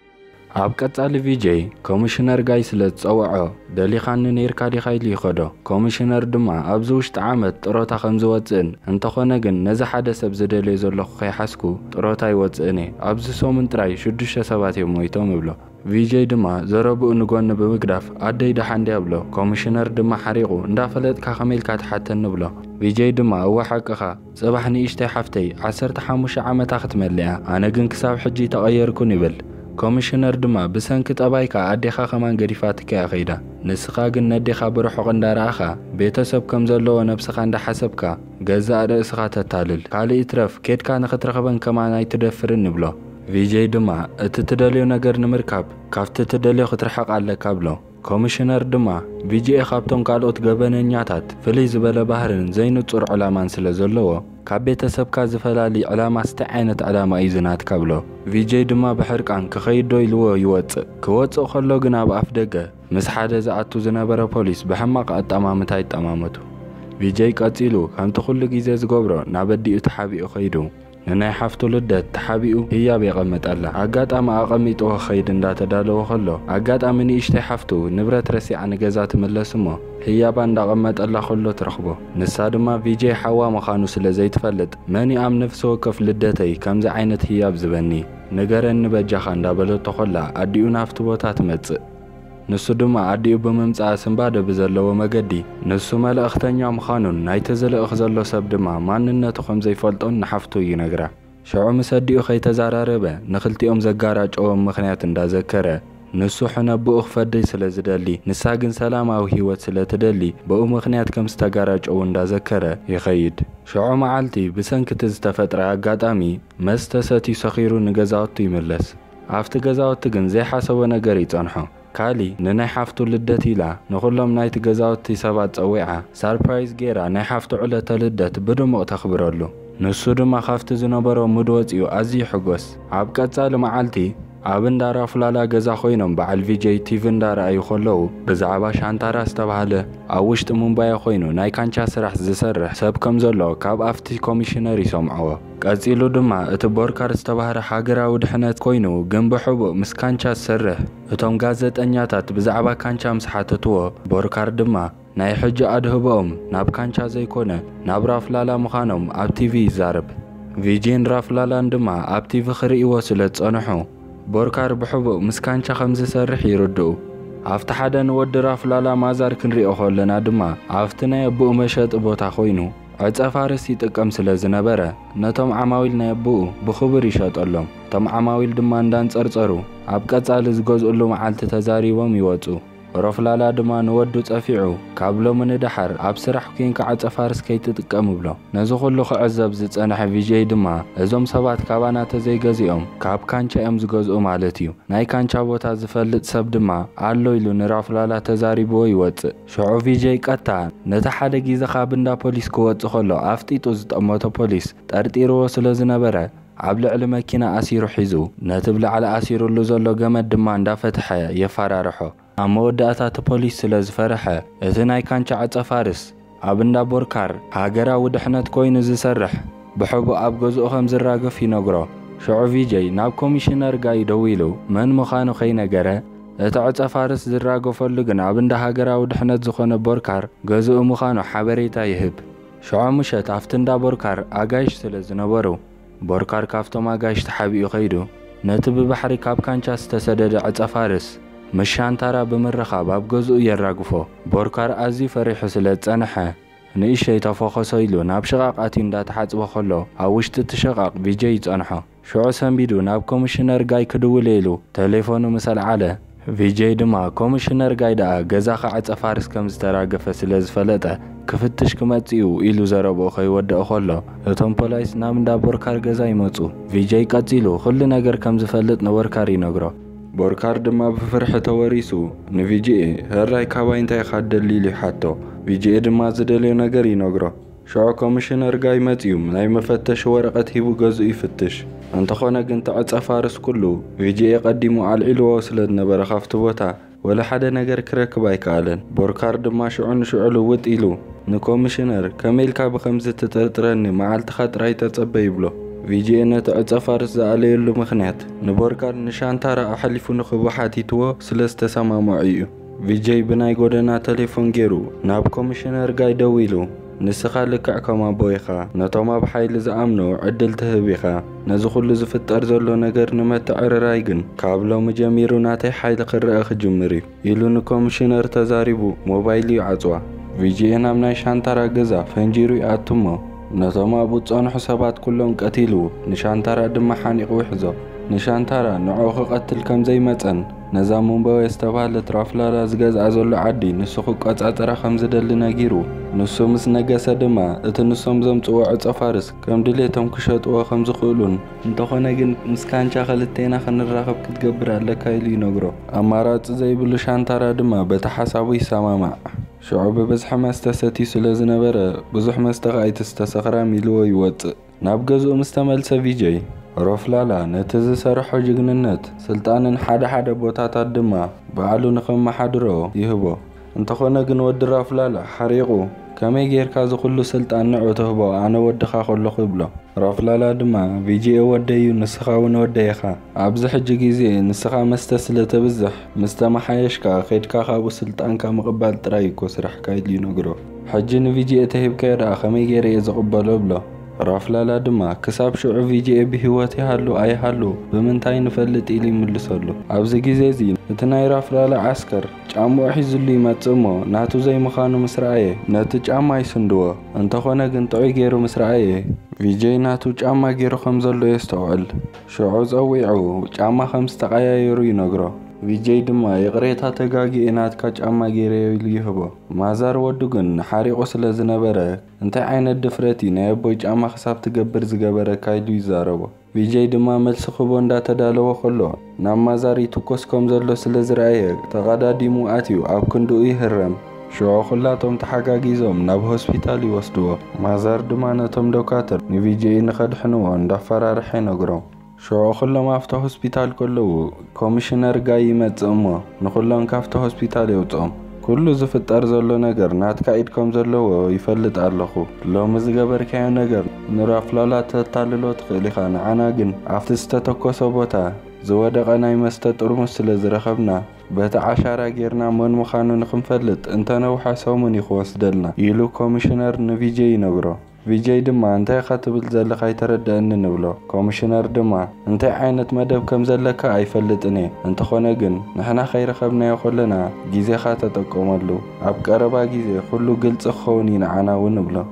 ኣብ ቀጻሊ ቪጄ ኮሚሽነር ጋይ ስለ ዝፀውዖ ደሊኻኒ ነይርካ ዲኻ ኢሉ ይኸዶ። ኮሚሽነር ድማ ኣብዚ ውሽጢ ዓመት ጥሮታ ከም ዝወፅእን እንተኾነ ግን ነዚ ሓደ ሰብ ዝደልዮ ዘለኹ ከይሓስኩ ጥሮታ ይወፅእን እየ ኣብዚ ሰሙን ጥራይ ሽዱሽተ ሰባት እዮም ሞይቶም ይብሎ። ቪጄ ድማ ዘረብኡ ንጎኒ ብምግዳፍ ኣደይ ድሓ እንድያ ብሎ። ኮሚሽነር ድማ ሓሪቑ እንዳፈለጥካ ከመይልካ ትሓተኒ ብሎ። ቪጄ ድማ እዋ ሓቅኻ ጽባሕ ንእሽተይ ሓፍተይ ዓሰርተ ሓሙሽተ ዓመታ ክትመልያ ኣነ ግን ክሳብ ሕጂ ተቐየርኩን ይብል። ኮሚሽነር ድማ ብሰንኪ ጠባይካ ኣዴኻ ከማን ገዲፋትካ እያ ኸይዳ ንስኻ ግን ነዴኻ ብርሑቕ እንዳረኣኻ ቤተሰብ ከም ዘለዎ ነብስኻ እንዳሓሰብካ ገዛእ ርእስኻ ተታልል ካልእ ትረፍ ኬድካ ንኽትረኽበን ከማን ኣይትደፍርን ይብሎ። ቪጄ ድማ እቲ ትደልዮ ነገር ንምርካብ ካብቲ ትደልዮ ክትርሕቕ ኣለካ ብሎ። ኮሚሽነር ድማ ቪጄ ካብቶም ካልኦት ገበነኛታት ፍልይ ዝበለ ባህርን ዘይንጹር ዕላማን ስለ ዘለዎ ካብ ቤተሰብካ ዝፈላለ ዕላማ ስታይ ዓይነት ዕላማ እዩ ዝናትካ ብሎ። ቪጄ ድማ ብሕርቃን ክኸይድ ዶ ኢልዎ ይወፅእ። ክወፅእ ከሎ ግን ኣብ ኣፍ ደገ ምስ ሓደ ዝኣቱ ዝነበረ ፖሊስ ብሕማቕ ኣጠማምታ ይጠማመቱ። ቪጄ ቀጺሉ ከምቲ ኩሉ ግዜ ዝገብሮ ናብ ኣዲኡ ተሓቢኡ ኸይዱ ንናይ ሓፍቱ ልደት ተሓቢኡ ህያብ የቐመጠላ። ኣጋጣሚ ኣቐሚጥዎ ኸይድ እንዳተዳለወ ከሎ ኣጋጣሚ ንእሽተይ ሓፍቱ ንብረት ረሲዓ ንገዛ ትምለስ እሞ ህያባ እንዳቐመጠላ ከሎ ትረኽቦ። ንሳ ድማ ቪጄ ሓዋ ምዃኑ ስለ ዘይትፈልጥ መኒ ኣብ ነፍሲ ወከፍ ልደተይ ከምዚ ዓይነት ህያብ ዝበኒ ንገረኒ በጃኻ እንዳበለቶ ኸላ ኣዲኡ ናፍቲ ቦታ ትመጽእ። ንሱ ድማ ኣዲኡ ብምምጻእ ስምባደ ብዘለዎ መገዲ ንሱ መልእኽተኛ ምዃኑን ናይቲ ዝልእኽ ዘሎ ሰብ ድማ ማንነቱ ከም ዘይፈልጦን ንሓፍቱ ይነግራ። ሽዑ ምስ ኣዲኡ ከይተዘራረበ ንኽልቲኦም ዘጋራጨዎም ምኽንያት እንዳዘከረ ንሱ ሕነብኡ ክፈደይ ስለ ዝደሊ ንሳ ግን ሰላማዊ ህይወት ስለ ትደሊ ብኡ ምኽንያት ከም ዝተጋራጨው እንዳዘከረ ይኸይድ። ሽዑ መዓልቲ ብሰንኪቲ ዝተፈጥረ ኣጋጣሚ መስተ ሰትዩ ሰኺሩ ንገዛውቱ ይምለስ። ኣብቲ ገዛውቲ ግን ዘይሓሰቦ ነገር ይጸንሖ። ካሊ ንናይ ሓፍቱ ልደት ኢላ ንኹሎም ናይቲ ገዛውቲ ሰባት ጸዊዓ ሰርፕራይዝ ጌራ ናይ ሓፍቱ ዕለተ ልደት ብድሙቕ ተኽብረሉ። ንሱ ድማ ካብቲ ዝነበሮ ሙድ ወፂኡ ኣዝዩ ሕጎስ። ኣብ ቀጻሊ መዓልቲ ኣብ እንዳራ ፍላላ ገዛ ኮይኖም በዓል ቪጄይ ቲቪ እንዳረኣዩ ከለዉ ብዛዕባ ሻንታራ ዝተባሃለ ኣብ ውሽጢ ሙምባይ ኮይኑ ናይ ካንቻ ስራሕ ዝሰርሕ ሰብ ከም ዘሎ ካብ ኣፍቲ ኮሚሽነር ይሰምዕዎ። ቀፂሉ ድማ እቲ ቦርካር ዝተባሃለ ሃገራዊ ድሕነት ኮይኑ ግን ብሕቡእ ምስ ካንቻ ዝሰርሕ እቶም ጋዜጠኛታት ብዛዕባ ካንቻ ምስ ሓተትዎ ቦርካር ድማ ናይ ሕጂ ኣድህቦኦም ናብ ካንቻ ዘይኮነ ናብ ራፍላላ ምዃኖም ኣብ ቲቪ ይዛረብ። ቪጄን ራፍላላን ድማ ኣብ ቲቪ ክርእይዎ ስለ ዝጸንሑ ቦርካር ብሕቡእ ምስ ካንቻ ከም ዝሰርሕ ይርድኡ። ኣብቲ ሓደ ንወዲ ራፍላላ ማዛር ክንሪኦ ከለና ድማ ኣብቲ ናይ ኣቦኡ መሸጢ ቦታ ኮይኑ ዕፀ ፋርስ ይጥቀም ስለ ዝነበረ ነቶም ዓማዊል ናይ ኣቦኡ ብኽቡር ይሸጠሎም። እቶም ዓማዊል ድማ እንዳንጸርጸሩ ኣብ ቀጻሊ ዝገዝኡሉ መዓልቲ ተዛሪቦም ይወፁ። ራፍላላ ድማ ንወዱ ጸፊዑ ካብ ሎሚ ንድሓር ኣብ ስራሕ ኮንካ ዓፀ ፋርስ ከይትጥቀም ብሎ። ነዚ ኩሉ ክዕዘብ ዝጸንሐ ቪጄይ ድማ እዞም ሰባት ካባና ተዘይገዚኦም ካብ ካንቻ እዮም ዝገዝኡ ማለት እዩ። ናይ ካንቻ ቦታ ዝፈልጥ ሰብ ድማ ኣሎ ኢሉ ንራፍላላ ተዛሪብዎ ይወፅእ። ሽዑ ቪጄይ ቀጥታ ነቲ ሓደ ግዜ ካብ እንዳ ፖሊስ ክወፅእ ከሎ ኣፍጢጡ ዝጠመቶ ፖሊስ ጠርጢርዎ ስለ ዝነበረ ኣብ ልዕሊ መኪና ኣሲሩ ሒዙ ነቲ ብላዕሊ ኣሲሩሉ ዘሎ ገመድ ድማ እንዳፈትሐ የፈራርሖ። ኣብ መወዳእታ ፖሊስ ስለ ዝፈርሐ እቲ ናይ ካንቻ ዓፀ ፋርስ ኣብ እንዳ ቦርካር ሃገራዊ ድሕነት ኮይኑ ዝሰርሕ ብሕቡእ ኣብ ገዝኡ ከም ዝራገፍ ይነግሮ። ሽዑ ቪጄይ ናብ ኮሚሽነር ጋይ ደው ኢሉ መን ምዃኑ ከይነገረ እቲ ዓፀ ፋርስ ዝራገፈሉ ግን ኣብ እንዳ ሃገራዊ ድሕነት ዝኾነ ቦርካር ገዝኡ ምዃኑ ሓበሬታ ይህብ። ሽዑ ምሸት ኣብቲ እንዳ ቦርካር ኣጋይሽ ስለ ዝነበሩ ቦርካር ካብቶም ኣጋይሽ ተሓቢኡ ኸይዱ ነቲ ብባሕሪ ካብ ካንቻ ዝተሰደደ ዓፀ ፋርስ ምስ ሻንታራ ብምርኻብ ኣብ ገዝኡ የራግፎ። ቦርካር ኣዝዩ ፈሪሑ ስለ ዝጸንሐ ንእሽተይ ተፈኾሶ ኢሉ ናብ ሽቓቕ ኣትዩ እንዳተሓጽቦ ከሎ ኣብ ውሽጢ እቲ ሽቓቕ ቪጄይ ይጸንሖ። ሽዑ ሰንቢዱ ናብ ኮሚሽነር ጋይ ክድውል ኢሉ ቴሌፎኑ ምስ ኣልዓለ ቪጄይ ድማ ኮሚሽነር ጋይ ደኣ ገዛኻ ዓፀ ፋርስ ከም ዝተራገፈ ስለ ዝፈለጠ ክፍትሽ ክመጽኡ ኢሉ ዘረብኦ ከይወድእ ከሎ እቶም ፖሊስ ናብ እንዳ ቦርካር ገዛ ይመጹ። ቪጄይ ቀጺሉ ኩሉ ነገር ከም ዝፈልጥ ንቦርካር ይነግሮ። ቦርካር ድማ ብፍርሒ ተወሪሱ ንቪጄይ ህራይ ካባይ እንታይ ኢኻ ትደሊ ሓቶ። ቪጄይ ድማ ዝደልዮ ነገር ይነግሮ። ሽዑ ኮሚሽነር ጋይ መጽኡ ናይ መፈተሺ ወረቐት ሂቡ ገዝኡ ይፍትሽ። እንተኾነ ግን እቲ ዓፀ ፋርስ ኩሉ ቪጄይ ቀዲሙ ኣልዒልዎ ስለ ዝነበረ ካብቲ ቦታ ወላ ሓደ ነገር ክረክብ ኣይከኣለን። ቦርካር ድማ ሽዑ ንሽዑ ልውጥ ኢሉ ንኮሚሽነር ከመይ ኢልካ ብኸምዚ ትጠርጥረኒ መዓልትኻ ጥራይ ተጸበይ ይብሎ። ቪጄይ ነቲ ዓፀ ፋርስ ዝኣለየሉ ምኽንያት ንቦርካር ንሻንታራ ኣሕሊፉ ንኽህቦ ሓቲትዎ ስለ ዝተሰማምዑ እዩ። ቪጄይ ብናይ ጎደና ቴሌፎን ገይሩ ናብ ኮሚሽነር ጋይ ደው ኢሉ ንስኻ ልክዕ ከም ኣቦ ኢኻ ነቶም ኣብ ሓይሊ ዝኣምኑ ዕድል ትህብ ኢኻ። ነዚ ኩሉ ዝፍጠር ዘሎ ነገር ንመተዕርራይ ግን ካብ ሎሚ ጀሚሩ ናተይ ሓይሊ ክርአ ክጅምር እዩ ኢሉ ንኮሚሽነር ተዛሪቡ ሞባይሉ ይዓጽዋ። ቪጄይ ናብ ናይ ሻንታራ ገዛ ፈንጂሩ ይኣቱ እሞ ነቶም ኣብኡ ዝጸንሑ ሰባት ኩሎም ቀቲሉ ንሻንታራ ድማ ሓኒቑ ይሕዞ። ንሻንታራ ንዕኡ ክቐትል ከም ዘይመፀን ነዛ ሙምባይ ዝተባሃለት ራፍላላ ዝገዝኣ ዘሎ ዓዲ ንሱ ክቆጻጸራ ከም ዝደሊ ነጊሩ ንሱ ምስ ነገሰ ድማ እቲ ንሶም ዘምጽዎ ዓፀ ፋርስ ከም ድሌቶም ክሸጥዎ ከም ዝኽእሉን እንተኾነ ግን ምስ ካንቻ ክልቴና ክንራኸብ ክትገብር ኣለካ ኢሉ ይነግሮ። ኣማራፂ ዘይብሉ ሻንታራ ድማ በቲ ሓሳቡ ይሰማማዕ። ሽዑ ብብዝሒ መስተ ሰትዩ ስለ ዝነበረ ብዙሕ መስተ ኣይተስተሰኽራም ኢልዎ ይወፅእ። ናብ ገዝኡ ምስ ተመልሰ ቪጄይ ራፍላላ ነቲ ዝሰርሖ ጅግንነት ስልጣንን ሓደ ሓደ ቦታታት ድማ ባዕሉ ንኸመሓድሮ ይህቦ። እንተኾነ ግን ወዲ ራፍላላ ሓሪቑ ከመይ ጌርካ ዝኩሉ ስልጣን ንዑ ትህቦ ኣነ ወድኻ ከለኹ ይብሎ። ራፍላላ ድማ ቪጄይ ወደዩ ንስኻ እውን ወደይኻ ኣብዚ ሕጂ ግዜ ንስኻ መስተ ስለ ተብዝሕ ምስ ተመሓየሽካ ከይድካ ካብኡ ስልጣንካ ምቕባል ጥራይ እኮ ስራሕካ ኢሉ ይነግሮ። ሕጂ ንቪጄይ ተሂብካዮ ደኣ ከመይ ገይረ እየ ዝቕበሎ ብሎ። ራፍላላ ድማ ክሳብ ሽዑ ቪጄይ ብሂወት ይሃሉ ኣይሃሉ ብምንታይ ንፈልጥ ኢሉ ይምልሰሉ። ኣብዚ ግዜ እዚ እቲ ናይ ራፍላላ ዓስከር ጫምኡ ሒዙሉ ይመጽእ እሞ ናቱ ዘይምዃኑ ምስ ረኣየ ነቲ ጫማ ይስንድዎ። እንተኾነ ግን ጥዑይ ገይሩ ምስ ረኣየ ቪጄይ ናቱ ጫማ ገይሩ ከም ዘሎ የስተውዕል። ሽዑ ጸዊዑ ጫማ ከም ዝተቀያየሩ ይነግሮ። ቪጄይ ድማ የቕሬታ ተጋጊእ ናትካ ጫማ ገይረ ኢሉ ይህቦ። ማዛር ወዱ ግን ሓሪቑ ስለ ዝነበረ እንታይ ዓይነት ድፍረት እዩ ናይ ኣቦይ ጫማ ክሳብ ትገብር ዝገበረካ ኢሉ ይዛረቦ። ቪጄይ ድማ መልሲ ክህቦ እንዳተዳለወ ከሎ ናብ ማዛር ይትኮስ ከም ዘሎ ስለ ዝረኣየ ተቐዳዲሙ ኣትዩ ኣብ ክንድኡ ይህረም። ሽዑ ኩላቶም ተሓጋጊዞም ናብ ሆስፒታል ይወስድዎ። ማዛር ድማ ነቶም ዶክተር ንቪጄይ ንኸድሕንዎ እንዳፈራርሐ ይነግሮም። شو كلهم أفتح هوسبيتال كله كوميشنر جاي يمتزمه نخلهم كافته هوسبيتال يوتهم كله زفت أرزله نجر نات كايد كم زله يفلت أرلخو لو مزجبر كأي نجر نراف لا تطللو تخلي خان عناجن عفتستتكو صبوتا زوادق أنا يمستت أرمس لزرخبنا بات عشرة جيرنا من مخانو نخنفلت انت نوحا سومن يخوص دلنا يلو كوميشنر نفيجي نجرو فيجي دما انت خاتبل زلك يتردأن نبلو كوميشنر دما انت عينت مدب كم زلك يفلتني انت خونجن نحنا خير خبنا يخلنا جيزي خاتتكم له عبقربا جيزي خلو قلت خوني نعنا ونبلو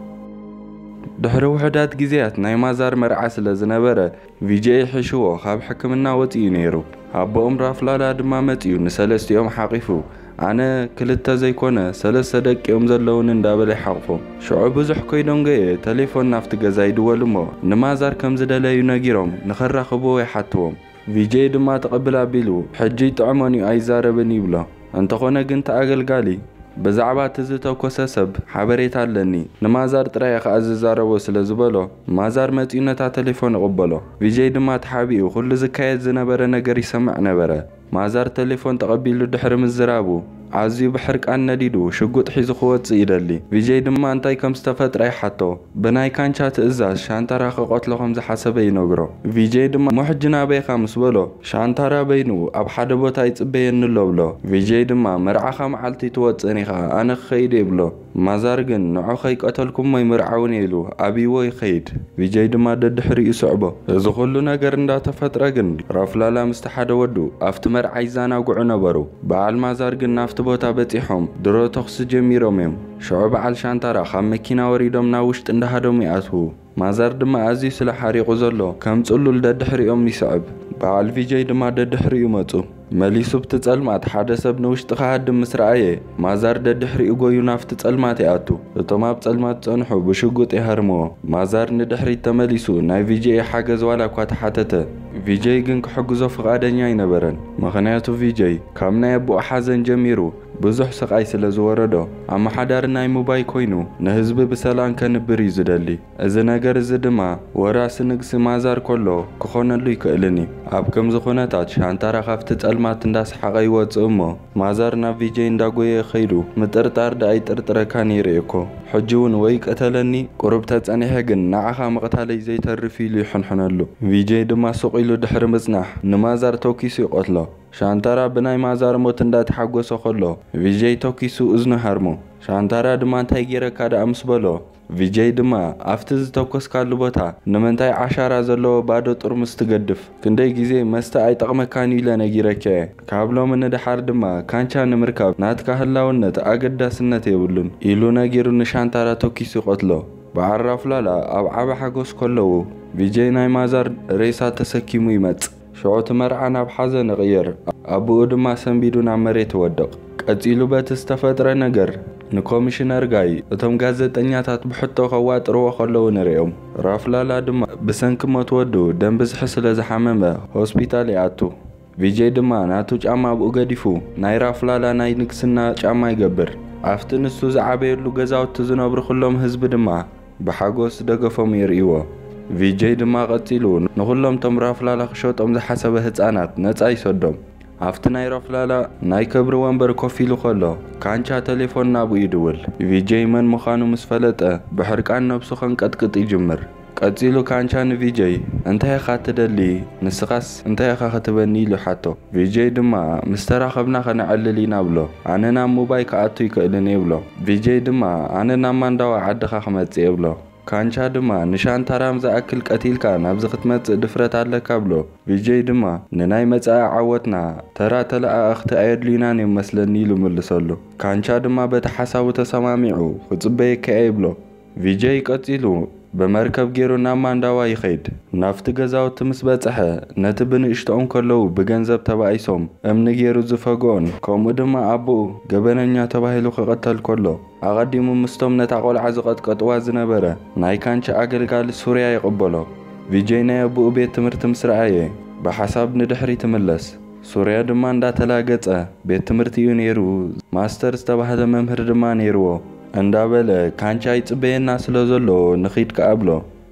دحر وحدات جيزيات ناي مازار مرعس لزنبرة فيجي حشوه خاب حكمنا وطي نيرو عبو امراف لالا دما متيو نسلست يوم حقيفو أنا كلتا زي كونا سلسة دك يوم زلون اندابلي حقفو شعب بزح كويدون جاي تليفون نافت جزاي دوالمو نمازار كم زدلا يناجيرهم نخرا خبوه حتوهم فيجي دما تقبل عبيلو حجي طعماني اي زاربني بلا انت خونا جنت اقل قالي بزعبات زيتو كوسسب حبريت علني نمازار تريخ اززارو سلازبلو مازار متينة تا تليفون قبلو فيجي دما تحابي وكل زكايت زنبرة نجر يسمع نبرة مازار تليفون تقبيلو دحر مزرابو عزي بحرك أن نديدو شقوط حيز خوات يدلي فيجي دما انتاي كم استفاد رايحاتو بناي كان شات ازاز شانتارا قتلو خمز حسبي نغرو فيجي دما محجنا بي خامس بلو شانتارا بينو اب حدا بوتا يصبين نلوبلو فيجي دما مرعا خام عالتي توصنيخا انا خيدي بلو مازارغن نعو خي قتلكم ما يمرعون يلو ابي وي خيد فيجي دما ددحري يصعبو اذا كل نجر اندا تفطرغن رافلالا مستحدا ودو افت مرعي زانا قعو نبرو بعال مازارغن نافت بوتا بتيحوم درو تخص جميروم يم شعب على شانتارا خام مكينا وريدوم ناوشت اندهادوم يأتو مازار دما ازي سلا حريقو زلو كم تقولو لددحريوم يصعب بعال فيجي دما ددحريو متو مليسو بتتصلمات حدا سب نوشت خهدم مسرعيه مازار ددحريو غويو نافت تصلمات يأتو اتوما بتصلمات صنحو بشقوط يهرمو مازار ندحري تمليسو ناي فيجي حاجز ولا كوات حاتته فيجي جن كحجزو فقادنيا ينبرن مغنياتو فيجي كامنا يبو حزن جميرو بزح سقاي سلازوردو اما حدار ناي موباي كوينو نهزب بسلان كنبر يزدلي اذا نجر زدما وراس نقس مازار كله كخونلو يكلني اب كم زخونتات شانتارا خفت تصلمات انداس حقي وصمو مازارنا فيجي انداغوي خيدو مطرطار داي طرطره كان يريكو حجون وي قتلني قرب تصنيح جن نعخا مقتالي زي ترفي لي حنحنلو فيجي دما سقيلو دحر مصنح نمازار توكيسي قتلو شانتارا بناي مازار موت اندات حقوسو خلو فيجي توكيسو ازنو حرمو شانتارا دما انتاي غيره كادا امس بلو فيجي دما افتز توكس كالو بوتا نمنتاي عشرة زلو بادو طرمس تقدف كندي غيزي مستا اي طقمكاني لنغيركه كابلو من دحار دما كانچا نمركاب ناتكا هلاونت اقداسنت يبلون يلو نغيرو نشانتارا توكيسو قتلو بعرف لالا اب عبا حقوس كلو فيجي ناي مازار ريسا تسكيمو يمت شعوت مرعنا بحزن غير ابو دما سنبيدونا مريت ودق قتيلو بتستفدر نجر نكوميشنر جاي اتم غازيطنياتات بحطو خواط رو خلو نريوم رافلالا دما بسنك متودو دم بزح سلازحممه هوسبيتال ياتو فيجي دما ناتو ጫማ ابو غديفو ناي رافلالا ناي نكسنا ጫማ يغبر افتنسو زعابيلو غزاوت زنبر خلهم حزب دما بحاغوس دغفم يريو فيجي دما قتيلو نخلهم تمرافلالا خشوطم زحسبه حصانات نصا يسدوم افتناي رافلالا ناي كبر وانبر كوفيلو خلو كانچا تليفون نابو يدول فيجي من مخانو مسفلطه بحرقان نفسو خنقطقط يجمر قتيلو كانچان فيجي انتي خاتدلي نسقاس انتي خاتبني لحاتو فيجي دما مستراخبنا خنعللينا بلو اننا موبايل كاتو يكلني بلو فيجي دما اننا مانداو عدخا خمصي بلو كانچا دما نشان ترام زاكل قتيل كان ابز ختمت دفرت عليك بلو فيجي دما نناي مصا عوتنا ترى تلا اخت ايدلينا نمسلني لملسلو كانچا دما بتحسابو تسماميعو خصبي كايبلو فيجي قتيلو بمركب غيرو نامانداوا يخيد نافت غزاو تمس بصحه نتبن اشتون كلو بغنزب تبايسوم امن غيرو زفغون كوم دما ابو غبننيا تبايلو قتل كلو اقديمو مستوم نتاقول عزقت قطوا زنبره ناي كانچ اغلغال سوريا يقبلو فيجينا ابو بيت تمرت مسرعيه بحساب ندحري تملس سوريا دما اندا تلاغصه بيت تمرت يونيرو ماسترز تباهله ممهر دما نيرو اندابله كانچاي صبينا سلازلو نخيد كابلو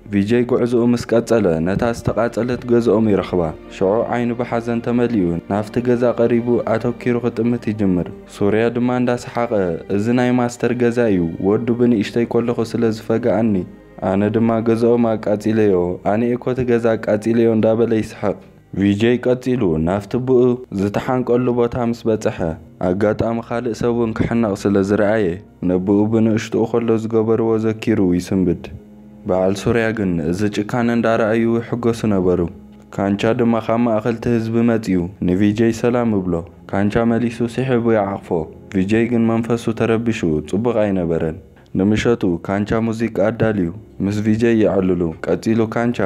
ቪጀይ ጉዕዝኡ ምስ ቀጸለ ነታ ዝተቃጸለት ገዝኦም ይረኽባ ሽዑ ዓይኑ ብሓዘን ተመሊኡ ናፍቲ ገዛ ቀሪቡ ኣተኪሩ ክጥምት ይጅምር ሱርያ ድማ እንዳሰሓቐ እዚ ናይ ማስተር ገዛ እዩ ወዱ ብንእሽተይ ከለኹ ስለ ዝፈጋኣኒ ኣነ ድማ ገዝኦም ኣቃጺለዮ ኣነ እኮ እቲ ገዛ ኣቃጺለዮ እንዳበለ ይስሐቕ ቪጀይ ቀጺሉ ናፍቲ ብኡ ዝተሓንቀሉ ቦታ ምስ በጽሐ ኣጋጣሚ ካልእ ሰብ እውን ክሕነቕ ስለ ዝረኣየ ነብኡ ብንእሽትኡ ከሎ ዝገበርዎ ዘኪሩ ይስንብድ በዓል ሱርያ ግን እዚ ጭካነ እንዳረኣዩ ይሕገሱ ነበሩ ካንቻ ድማ ካብ ማእኸልቲ ህዝቢ መጺኡ ንቪጀይ ሰላም ይብሎ ካንቻ መሊሱ ሲሒቡ ይዓቕፎ ቪጀይ ግን መንፈሱ ተረቢሹ ጽቡቕ ኣይነበረን ንምሸቱ ካንቻ ሙዚቃ ኣዳልዩ ምስ ቪጀይ ይዕልሉ ቀጺሉ ካንቻ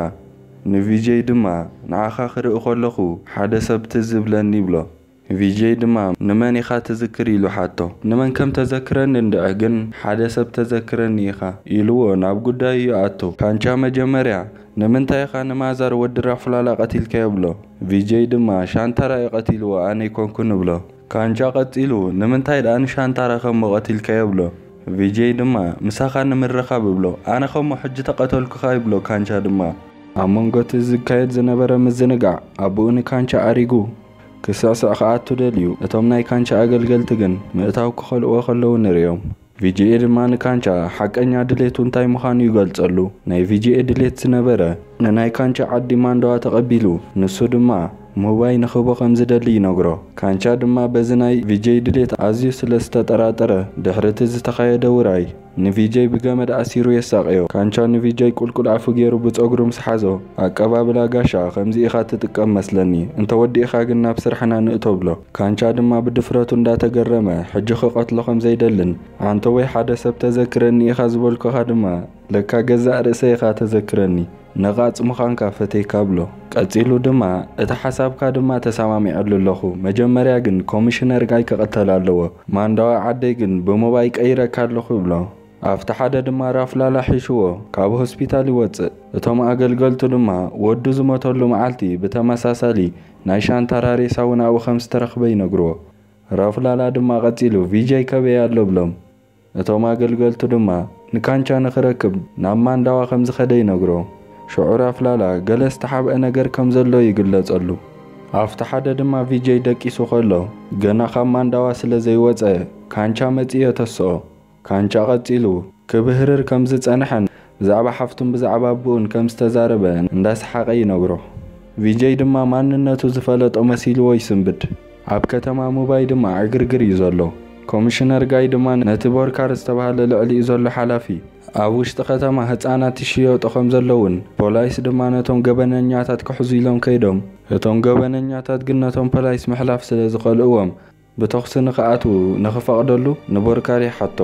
ንቪጀይ ድማ ንዓኻ ክርኢ ከለኹ ሓደ ሰብ ትዝብለኒ ይብሎ ቪጀይ ድማ ንመን ኢኻ ትዝክር ኢሉ ሓቶ ንመን ከም ተዘክረኒ እንድዕ ግን ሓደ ሰብ ተዘክረኒ ኢኻ ኢልዎ ናብ ጉዳዩ ይኣቱ ካንቻ መጀመርያ ንምንታይ ኢኻ ንማዛር ወዲ ራፍላላ ቀቲልከዮ ብሎ ቪጀይ ድማ ሻንታራ ይቀቲልዎ ኣነ ይኮንኩን ብሎ ካንቻ ቀጺሉ ንምንታይ ዳ ንሻንታራ ከም ቀቲልከዮ ብሎ ቪጀይ ድማ ምሳኻ ንምረኻብ ብሎ ኣነ ከም ሕጂ ተቀተልኩኻ ይብሎ ካንቻ ድማ ኣብ መንጎ እቲ ዝካየድ ዝነበረ ምዝንጋዕ ኣቡኡ ንካንቻ ኣሪጉ ክስዕስዕ ከኣቱ ደልዩ እቶም ናይ ካንቻ ኣገልገልቲ ግን ምእታው ክኸልእዎ ከለዉ ንሪኦም ቪጀይ ድማ ንካንቻ ሓቀኛ ድሌቱ እንታይ ምዃኑ ይገልጸሉ ናይ ቪጀይ ድሌት ዝነበረ ንናይ ካንቻ ዓዲ ማንዳዋ ተቐቢሉ ንሱ ድማ ሞባይ ንኽቦ ከም ዝደሊ ይነግሮ ካንቻ ድማ በዚ ናይ ቪጀይ ድሌት ኣዝዩ ስለ ዝተጠራጠረ ድሕሪ እቲ ዝተኻየደ ውራይ ንቪጀይ ብገመድ ኣሲሩ የሳቅዮ ካንቻ ንቪጀይ ቁልቁል ኣፉ ገይሩ ብፀጉሩ ምስ ሓዞ ኣቀባብላ ጋሻ ከምዚ ኢኻ ትጥቀም መስለኒ እንተወዲእኻ ግን ናብ ስራሕና ንእቶ ብሎ ካንቻ ድማ ብድፍረቱ እንዳተገረመ ሕጂ ክቀትሎ ከም ዘይደልን አንተ ወይ ሓደ ሰብ ተዘክረኒ ኢኻ ዝበልኮኻ ድማ ለካ ገዛእ ርእሰይ ኢኻ ተዘክረኒ ነቓጽ ምዃንካ ፈተይካ ብሎ ቀጺሉ ድማ እቲ ሓሳብካ ድማ ተሰማሚዕሉ ኣለኹ መጀመርያ ግን ኮሚሽነር ጋይ ክቕተል ኣለዎ ማንዳዋ ዓደይ ግን ብሞባይ ቀይረካ ኣለኹ ብሎ ኣብቲ ሓደ ድማ ራፍላላ ሒሽዎ ካብ ሆስፒታል ይወፅእ እቶም ኣገልገልቱ ድማ ወዱ ዝሞተሉ መዓልቲ ብተመሳሳሊ ናይ ሻንታራ ሬሳ እውን ኣብኡ ከም ዝተረኽበ ይነግርዎ ራፍላላ ድማ ቀጺሉ ቪጀይ ከበይ ኣሎ ብሎም እቶም ኣገልገልቱ ድማ ንካንቻ ንኽረክብ ናብ ማንዳዋ ከም ዝኸደ ይነግሮ ሽዑ ራፍላላ ገለ ዝተሓብአ ነገር ከም ዘሎ ይግለጸሉ ኣብቲ ሓደ ድማ ቪጀይ ደቂሱ ከሎ ገና ካብ ማንዳዋ ስለ ዘይወፀ ካንቻ መጺዮ ተስኦ ካንቻ ቀጺሉ ክብህርር ከም ዝጸንሐን ብዛዕባ ሓፍቱን ብዛዕባ ኣቡኡን ከም ዝተዛረበ እንዳሰሓቀ ይነግሮ ቪጀይ ድማ ማንነቱ ዝፈለጦ መሲልዎ ይስንብድ ኣብ ከተማ ሞባይ ድማ ዕግርግር እዩ ዘሎ ኮሚሽነር ጋይ ድማ ነቲ ቦርካር ዝተባሃለ ልዕሊኡ ዘሎ ሓላፊ ኣብ ውሽጢ ከተማ ህፃናት ይሽየጡ ከም ዘለውን ፖላይስ ድማ ነቶም ገበነኛታት ክሕዙ ኢሎም ከይዶም እቶም ገበነኛታት ግን ነቶም ፖላይስ ምሕላፍ ስለ ዝኸልእዎም ብተኽሲ ንኽኣትዉ ንኽፈቕደሉ ንቦርካር ይሓቶ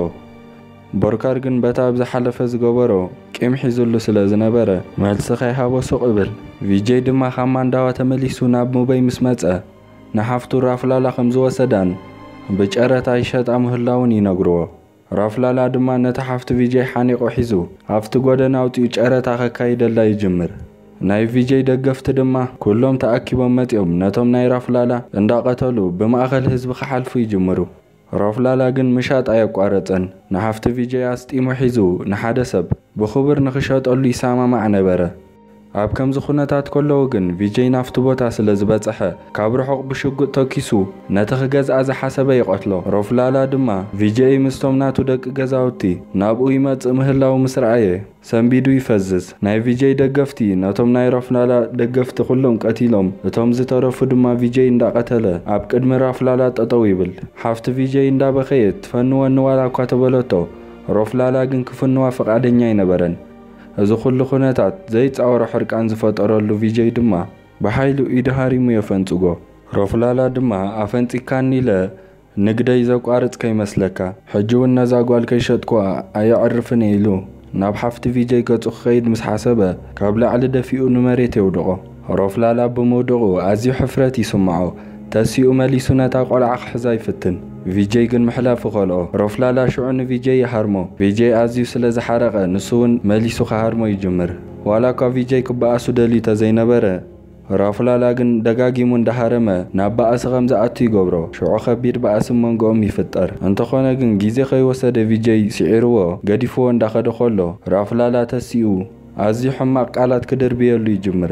ቦርካር ግን በታ ኣብ ዝሓለፈ ዝገበሮ ቂም ሒዙሉ ስለ ዝነበረ መልሲ ከይሃቦ ሱቕ ይብል ቪጀይ ድማ ካብ ማንዳዋ ተመሊሱ ናብ ሞባይ ምስ መፀ ንሓፍቱ ራፍላላ ከም ዝወሰዳን ብጨረታ ይሸጣ ምህላውን ይነግርዎ ራፍላላ ድማ ነቲ ሓፍቲ ቪጀይ ሓኒቆ ሒዙ ኣብቲ ጎደና ኣውፅኡ ጨረታ ከካይደላ ይጅምር ናይ ቪጀይ ደገፍቲ ድማ ኩሎም ተኣኪቦም መጥዮም ነቶም ናይ ራፍላላ እንዳቀተሉ ብማእኸል ህዝቢ ክሓልፉ ይጅምሩ ራፍላላ ግን ምሻጥ ኣየቋረፀን ንሓፍቲ ቪጀይ ኣስጢሙ ሒዙ ንሓደ ሰብ ብኽብር ንኽሸጠሉ ይሰማማዕ ነበረ ኣብ ከምዚ ኩነታት ከለዉ ግን ቪጀይ ናፍቲ ቦታ ስለ ዝበፅሐ ካብ ርሑቕ ብሽጉጥ ተኪሱ ነቲ ክገዝኣ ዝሓሰበ ይቆትሎ ራፍላላ ድማ ቪጀይ ምስቶም ናቱ ደቂ ገዛውቲ ናብኡ ይመጽእ ምህላው ምስ ረኣየ ሰንቢዱ ይፈዝዝ ናይ ቪጀይ ደገፍቲ ነቶም ናይ ራፍላላ ደገፍቲ ኩሎም ቀቲሎም እቶም ዝተረፉ ድማ ቪጀይ እንዳቀተለ ኣብ ቅድሚ ራፍላላ ጠጠው ይብል ሓፍቲ ቪጀይ እንዳበኸየት ትፈንወኒ ዋላ እኳ ተበለቶ ራፍላላ ግን ክፍንዋ ፈቃደኛ አይነበረን እዚ ኩሉ ኩነታት ዘይጻወረ ሕርቃን ዝፈጠረሉ ቪጀይ ድማ ብሓይሉ ኢድሃሪሙ የፈንጽጎ ራፍላላ ድማ ኣፈንጺካኒ ለ ንግደይ ዘቋርጽ ከይመስለካ ሕጂውን ነዛ ጓል ከይሸጥኳ ኣየዕርፍን ኢሉ ናብ ሓፍቲ ቪጀይ ገጹ ክኸይድ ምስ ሓሰበ ካብ ላዕሊ ደፊኡ ንመሬት የውድቆ ራፍላላ ብመውደቑ ኣዝዩ ሕፍረት ይስምዖ ተሲኡ መሊሱ ነታ ቆልዓ ክሕዛ ይፍትን ቪጀይ ግን ምሕላፍ ኸልኦ ራፍላላ ሽዑ ንቪጀይ ይሃርሞ ቪጀይ ኣዝዩ ስለ ዝሓረቐ ንሱውን መሊሱ ክሃርሞ ይጅምር ዋላ እኳ ቪጀይ ክበኣሱ ደልዩ ተዘይነበረ ራፍላላ ግን ደጋጊሙ እንዳሃረመ ናብ ባእሲ ከም ዝኣቱ ይገብሮ ሽዑ ከቢድ ባእሲ መንጎኦም ይፍጠር እንተኾነ ግን ግዜ ከይወሰደ ቪጀይ ሲዒርዎ ገዲፍዎ እንዳኸደ ከሎ ራፍላላ ተሲኡ أزي حماق قالات كدر بيلو يجمر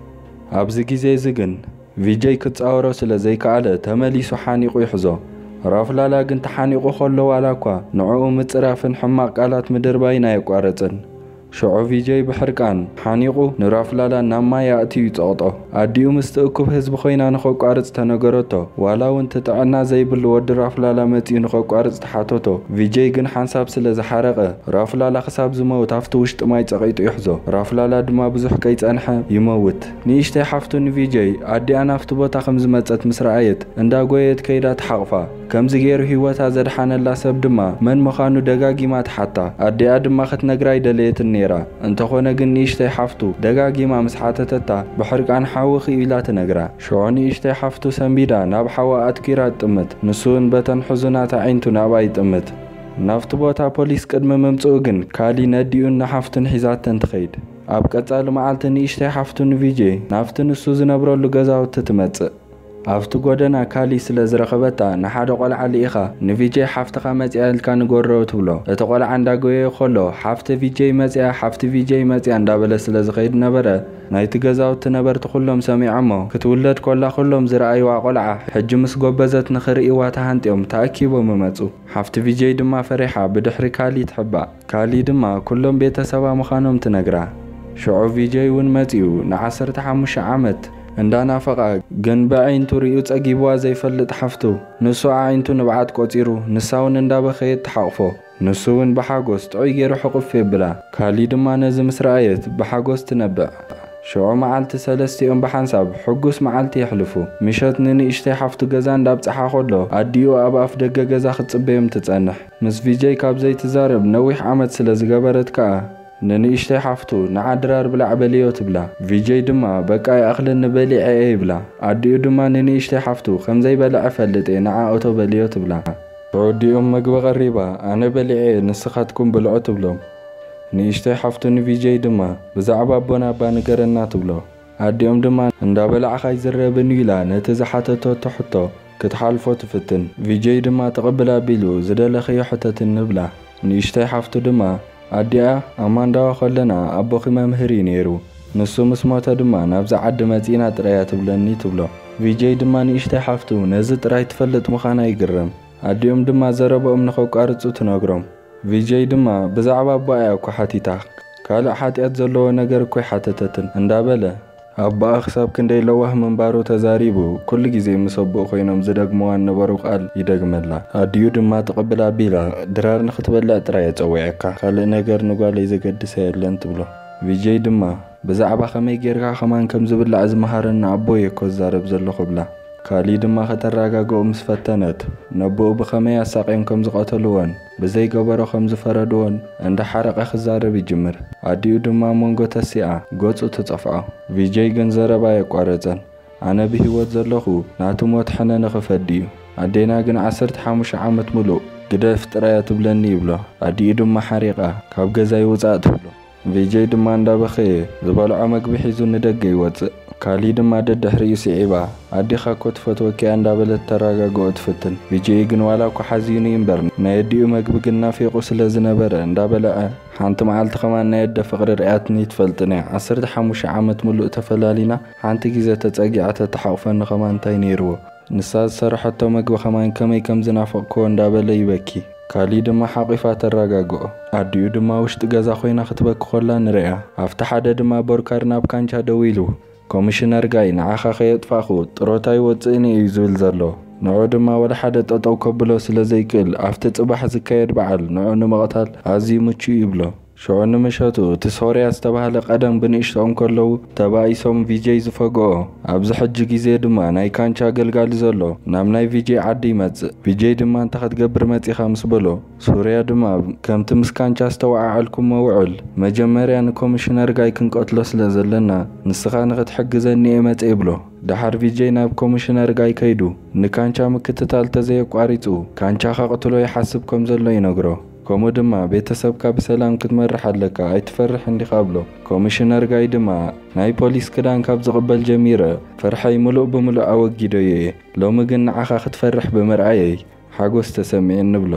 أبزي جيزي زغن فيجي كتصاورو سلا زي كاله تمليسو حانيقو يحزو رافلالا كنت حانيقو خلو والاكوا نعو مصرافن حماق قالات مدر باينا يقارصن شعو فيجي بحرقان حانيقو نرافلالا ناما ياتي يصوطو اديو مستأكب حزب خوينا نخو قارص تنغرتو والا وانت تعنا زي بل ود رافلالا متي نخو قارص تحاتوتو فيجي كن حنساب سلا زحرقه رافلالا حساب زمو تافتو وشط ماي صقيط يحزو رافلالا دما بزح كيصنح يموت نيشتي حفتو فيجي ادي انا افت بوتا خمز مصت مسرعيت اندا غويت كيدا تحقفا كمز غير هيوتا زدحان الله سب دما من مخانو دغاغي ما تحتا ادي ادما خت نغراي دليت نيرا انت خونا غن نيشتي حفتو دغاغي ما مسحاتتتا بحرقان حاوخي إلا تنغرا شوني يشتي حفتو سمبيدا ناب حوا اتكيرا تمت نسون بتن حزنات عينتو ناباي تمت نافت بوتا بوليس قدم ممصو غن كالي نديون نحفتن حزاتن تخيد اب قصال معالتن يشتي حفتو فيجي نافت نسو زنبرلو غزاو تتمص أفتو غودنا كالي سلا زرخبتا نحاد قلع ليخا نفيجي حفتخا مزيا الكا نغورو تبلو اتقول عندا غوي خلو حفت فيجي مزيا حفت فيجي مزيا اندا بلا سلا زخيد نبره نايت غزاو تنبرت كلهم سميعمو كتولد كلا كلهم زرأيوا قلعه حج مس غبزت نخريوا تهانتيوم تاكيبو ممصو حفت فيجي دما فريحه بدحري كالي تحبا كالي دما كلهم بيتسبا مخانهم تنغرا شعو فيجي ون مزيو نعسرت حمش عامت عندنا فقا جن بعين تريو تجيبوا زي فلت حفتو نسوا عين تنبعت قطيرو نساون نداب خيط حقفو نسون بحاجوس تعير حقف في بلا كاليد ما نزم سرايت بحاجوس تنبع شو معلت سلستي ام بحنساب حقوس معلت يحلفو مشات نني اشتي حفتو جزان داب تحاخدلو اديو ابا افدق جزا خصبيم تتصنح مس فيجي كاب زي تزارب نويح عمد سلاز جبرت كا نني اشتي حفتو نعدرار بلا بليو تبلا فيجي دما بقى اخل نبلي اي بلا اديو دما نني اشتي حفتو خمزي بلا فلطي نعا اوتو بليو تبلا عوديهم مغب غريبا انا بلي نسخاتكم بلعو تبلو ني اشتي حفتو فيجي دما بزعبا بونا بانغرنا تبلو اديهم دما اندا بلا خاي زربن يلا نتزحاتتو تحطو كتحالفو تفتن فيجي دما تقبلا بيلو زدلخي حتتن نبلا ني اشتي حفتو دما أديا أماندا خلنا أبو خيمة مهري نيرو نسو مسموتا دما نابزا عد مزينة ترايا تبلني تبلو فيجي دما نيشتي حفتو نزت راي تفلت مخانا يقرم أديوم دما زربو امنخو قارتو تناقرم فيجي دما بزعبا بايا كو حاتيتا كالا حاتيات زلو نگر كوي حاتتتن اندابلا أبا أخساب كندي لوه من بارو تزاريبو كل جزي مصبو خوينم زدق موان نبارو قال يدق ملا أديو دما تقبلا بيلا درار نختبلا ترايا تسويعكا كالا نگر نقال يزقد سيرلن تبلو فيجي دما بزعبا خمي جيركا خمان كم زبلا عزمهارن أبو يكو زارب زلو خبلا كالي دما خطراغا قو مسفتنت نبو بخمي أساقين كم زقاتلوان بزي قبرو خمز فردوان عند حرق أخزار بيجمر عديو دما مونغو تسيعة قوتو تتصفعو فيجي جنزاربا يقوارزان أنا بهيوات زلخو ناتو موت حنا نخفديو عدينا جن عسرت حاموش عامت ملو قدا فترايا تبلني بلو عديو دما حريقة كاب قزاي وزاعت بلو فيجي دما اندا بخي زبالو عمق بحيزو ندقي وزق كالي دما ددحريو سيعيبا عدي خاكو تفتوكي اندا بلت تراغا قوت فتن فيجي جن والاكو حزينو ينبر نايديو مقبقنا في قوسل زنبر اندا بلقا حانت معالت خمان نايد فقر رئاتني تفلتني عصرت حموش عامت ملو تفلالينا حانت جيزة تتاقيعة تحقفن خمان تاينيرو نساز سرحتو مقب خمان كمي كم زنافقكو اندا بلا يبكي كالي دما حقيفة تراغاقو عديو دما وشت غزا خوينا ختبك خلا نرئا افتح عدد دما بوركارنا بكانشا دويلو كوميشنر جاي نعاخا خيط فاخو تروتاي وطيني يزول زلو نعو دما ولا حدا تطو كبلو سلازيكل افتت صباح زكايد بعل نعو نمغتال عزي مچو يبلو شعون مشاتو تسوري استبهال قدم بنيشتون كلو تبايسوم فيجي زفقو ابز حج جيزي دما ناي كانشا قلقال زلو نام ناي فيجي عدي مز فيجي دما انتخد قبر متي خامس بلو سوريا دما كم تمس كانشا استوعى عالكم موعل مجمريا نكوميشنر جاي كنقتلو سلازلنا نسخا نغت حقزني ايمت ايبلو دحر فيجي ناب كوميشنر جاي كيدو نكانشا مكتتال تزي قاريتو كانشا خاقتلو يحسبكم زلو ينقرو كومو دما بيتسبكا بسلام كتمرح لك اي تفرح اندي قابلو كوميشنر جاي دما ناي بوليس كدان كاب زقبل جميرة فرحي ملؤ بملؤ اوجيدوي لو مجن عخا ختفرح بمرعي حاجوس تسمعين نبلو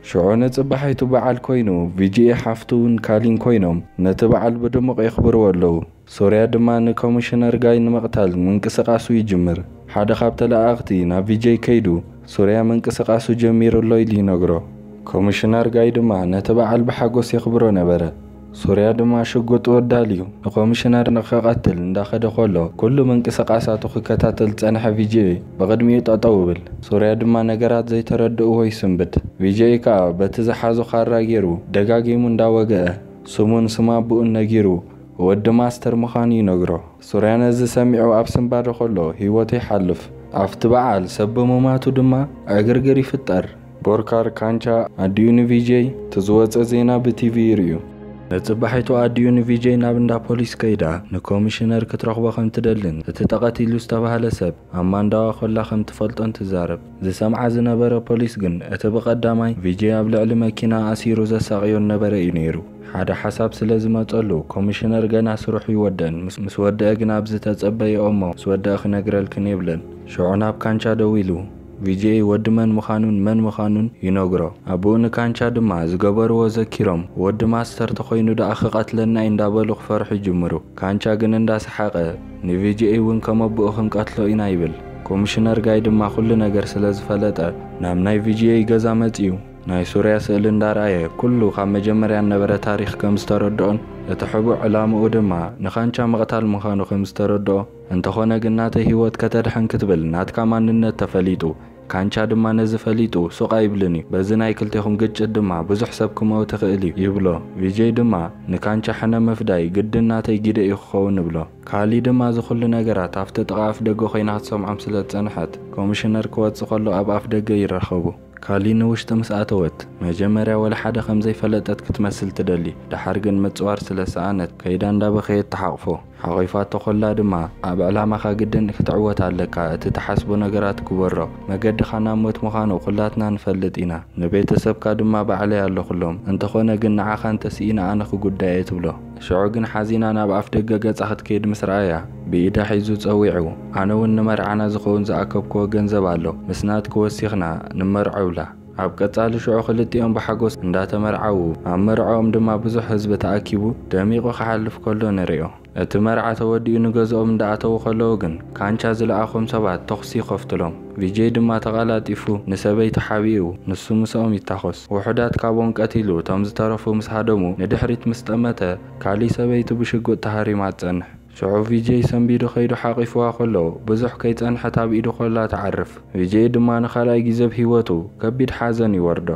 شعونة صباحيتو بعال كوينو فيجي حافتون كالين كوينوم نتبعال بدمق يخبروا اللو سوريا دمان كوميشنر جاي نمقتل منقسقاسو يجمر حدا خاب تلاقتي نا فيجي كيدو سوريا منقسقاسو جمير اللو يلي نغرو كوميشنر جاي دمان نتبعال بحاقوس يخبروا نبره سوريا دما شقوط وداليو كوميشنر نخقتل انداخد خلو كل منقسقاساتو كتاتل صنح فيجي بقدمي ططوبل سوريا دما نغرات زي تردو هو يسنبت فيجي كا بتزحازو خراغيرو دغاغيمو انداوغه سمون سمابو نغيرو ود ماستر مخاني نغرو سوريا نز سمعو ابسن بار خلو هيوتي حلف افت بعال سب مماتو دما اغرغري فطر بوركار كانچا اديون فيجي تزوص زينا بتيفي ريو نصبحيتو اديون فيجي نابندا بوليس كيدا نكوميشنر كترخبا خم تدلن تتقاتيلو استباهله سب اماندا خلا خم تفلطن تزارب زسمع زنبره بوليس جن اتبقداماي فيجي ابلعل ماكينا اسيرو زساقيو نبره ينيرو حدا حساب سلازمطلو كوميشنر جنا سروح يودن مس ودا جناب زتصبي امو سودا خنغرل كنيبلن شعوناب كانچا دويلو فيجي ودمن مخانون من مخانون ينغرو ابون كانچا دما زغبرو زكيرم ود ماستر تخوينو دا اخقاتلنا اندابلو فرح جمرو كانچا جن اندا سحقه نفيجي ون كمبو خن قاتلو اينا يبل كوميشنر جاي دما كل نجر سلازفلطه نام ناي فيجي غزا متيو ناي سوريا سئلن دارايه كله خا مجمريا نبره تاريخ كمستردون لتحبو علامه دما نخانچا مقتال مخانو كمستردو انت خونا جناته هيوت كتدحن كتبل ناتكا ماننت تفليطو كانچا دما نزفليطو سوقا يبلني بزناي كلتيكم گچ دما بزح سبكمو تخيلي يبلو فيجي دما نكانچا حنا مفداي گدناتي گيده يخون بلو كالي دما زخل نغرات افت طقاف دغو خينات سمعم سلصنحت كوميشنر كوت زخلو اب اف دغ يرخبو كالي نوشت مساتوت مجمريا ولا حدا خمزي فلطت كتمثل تدلي دحرجن مصوار سلسانت كيدان دا بخيت تحقفو حقيفات تخلا دما اب علامه خا گدن كتعوت علكا تتحسبو نغرات كبرو مگد خنا موت مخانو كلاتنا نفلطينا نبيتسب كا دما بعلي الله كلهم انت خونا جن عخان تسينا انا خو گداي تبلو شعو جن حزينا ناب اف دغ گصحت كيد مسرايا بيدا حيزو صويعو انا ون مرعنا زخون زاكبكو گنزب الله مسنات كوسيخنا نمرعو لا اب قصال شعو خلتيهم بحقوس انداته مرعو امرعوم دما بزح حزب تاكيبو دميقو خحلف كله نريو اتمرعه تودي نغزوم انداته خلو گن كانچا زلاخم سبات تخسي خفتلهم فيجي دما تقالاتيفو نسبيت حبيو نسو مسوم يتخص وحدات كابون قتيلو تمز طرفو مسحدمو ندحريت مستمته كالي سبيت بشقو تهاري ماصن شعو فيجي سنبيدو خيدو حاقفوا خلو بزح كيتن حتى بيدو خلا تعرف فيجي دما نخلاي جيزب هيوتو كبيد حزن يوردو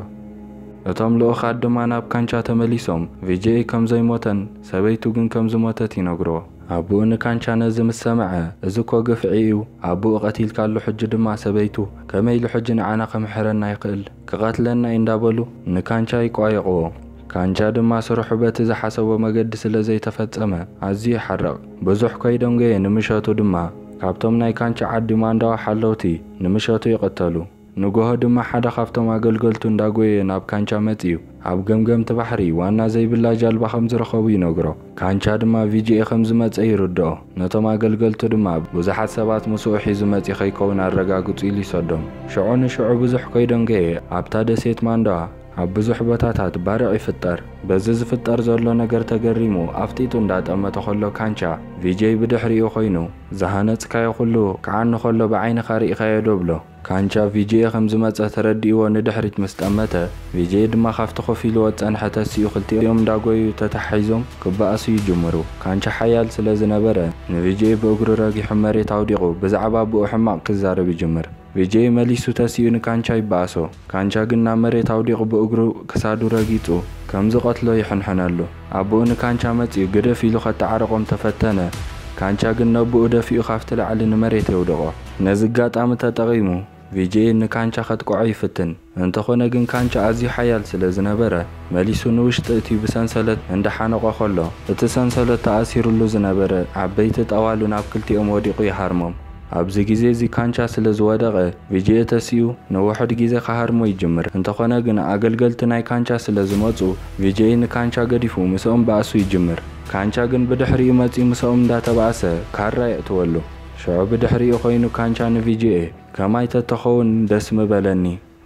اتم لو خاد دما ناب كانچا تمليسوم فيجي كم زي موتن سبيتو گن كم زموتت ينغرو ابو ان كانچا نزم السمعه ازكو قفعيو ابو قتيل كالو حج دما سبيتو كمي لحجن عنق محرنا يقل كقتلنا اندابلو ان كانچا يقايقو كانچا دما سرح بت زحسبو مگد سلا زي تفصمه ازي حرق بزح كيدونغي نمشاتو دما كابتم ناي كانچا عدي ماندا حلوتي نمشاتو يقتلو نغو دما حدا خفتم اگلگلتو انداغوي ناب كانچا متيو اب گمگم تبحري وانا زي بلا جالبا خمز رخوي نغرو كانچا دما فيجي خمز مت يردو نتم اگلگلتو دما بزحات سبات مسوحي زمت يخيكون الرغاغطو يلي صدم شعون شعو بزح كيدونغي ابتا دسيت ماندا اب بزح بتاتات بارع يفطر بزز فطر زلو نجر تجريمو افتيتو انداطمه تخلو كانچا فيجي بدحريو خوينو زهانت كاي خلو كعن خلو بعين خاري خيدو بلو كانچا فيجي خمز مص ترديو ندحريت مستمته فيجي دما خفت خفيلو وصن حتى سيو خلتيوم داغوي تتحيزوم كباسو يجمرو كانچا حيال سلازنبره نفيجي بوغرو راغي حمري تاوديقو بزعبا بو حماق كزارب يجمر فيجي مليسو تسيون كانچا يباسو كانچا گنا مريت اوديقو بوغرو كسادو راغيطو كمز قتلو يحنحنالو ابون كانچا متي گدف يلو خطعرقوم تفتنه كانچا گنا بو دفيو خافت لعلن مريت يودقو نزغاطام تتقيمو فيجي ان كانچا خطقو يفتن انت خونا گن كانچا ازي حيال سلازنبره مليسو نوشت تي بسنسلت عند حنقو خلو اتسنسلت تاثيرلو زنبره عبيت طوالو ناب كلتيوم وديقو يحرمم ابزي گيزي زي كانچا سلازودقه فيجي تسيو نوحد گيزي خهرمو يجمر انت خونا گن اگلگلت ناي كانچا سلازمصو فيجي ان كانچا گديفو مسوم باسو يجمر كانچا گن بدحري مصي مسوم داتباسه كارا يتولو شعب بدحري خوينو كانچا نفيجي كما يتتخون دسم بلني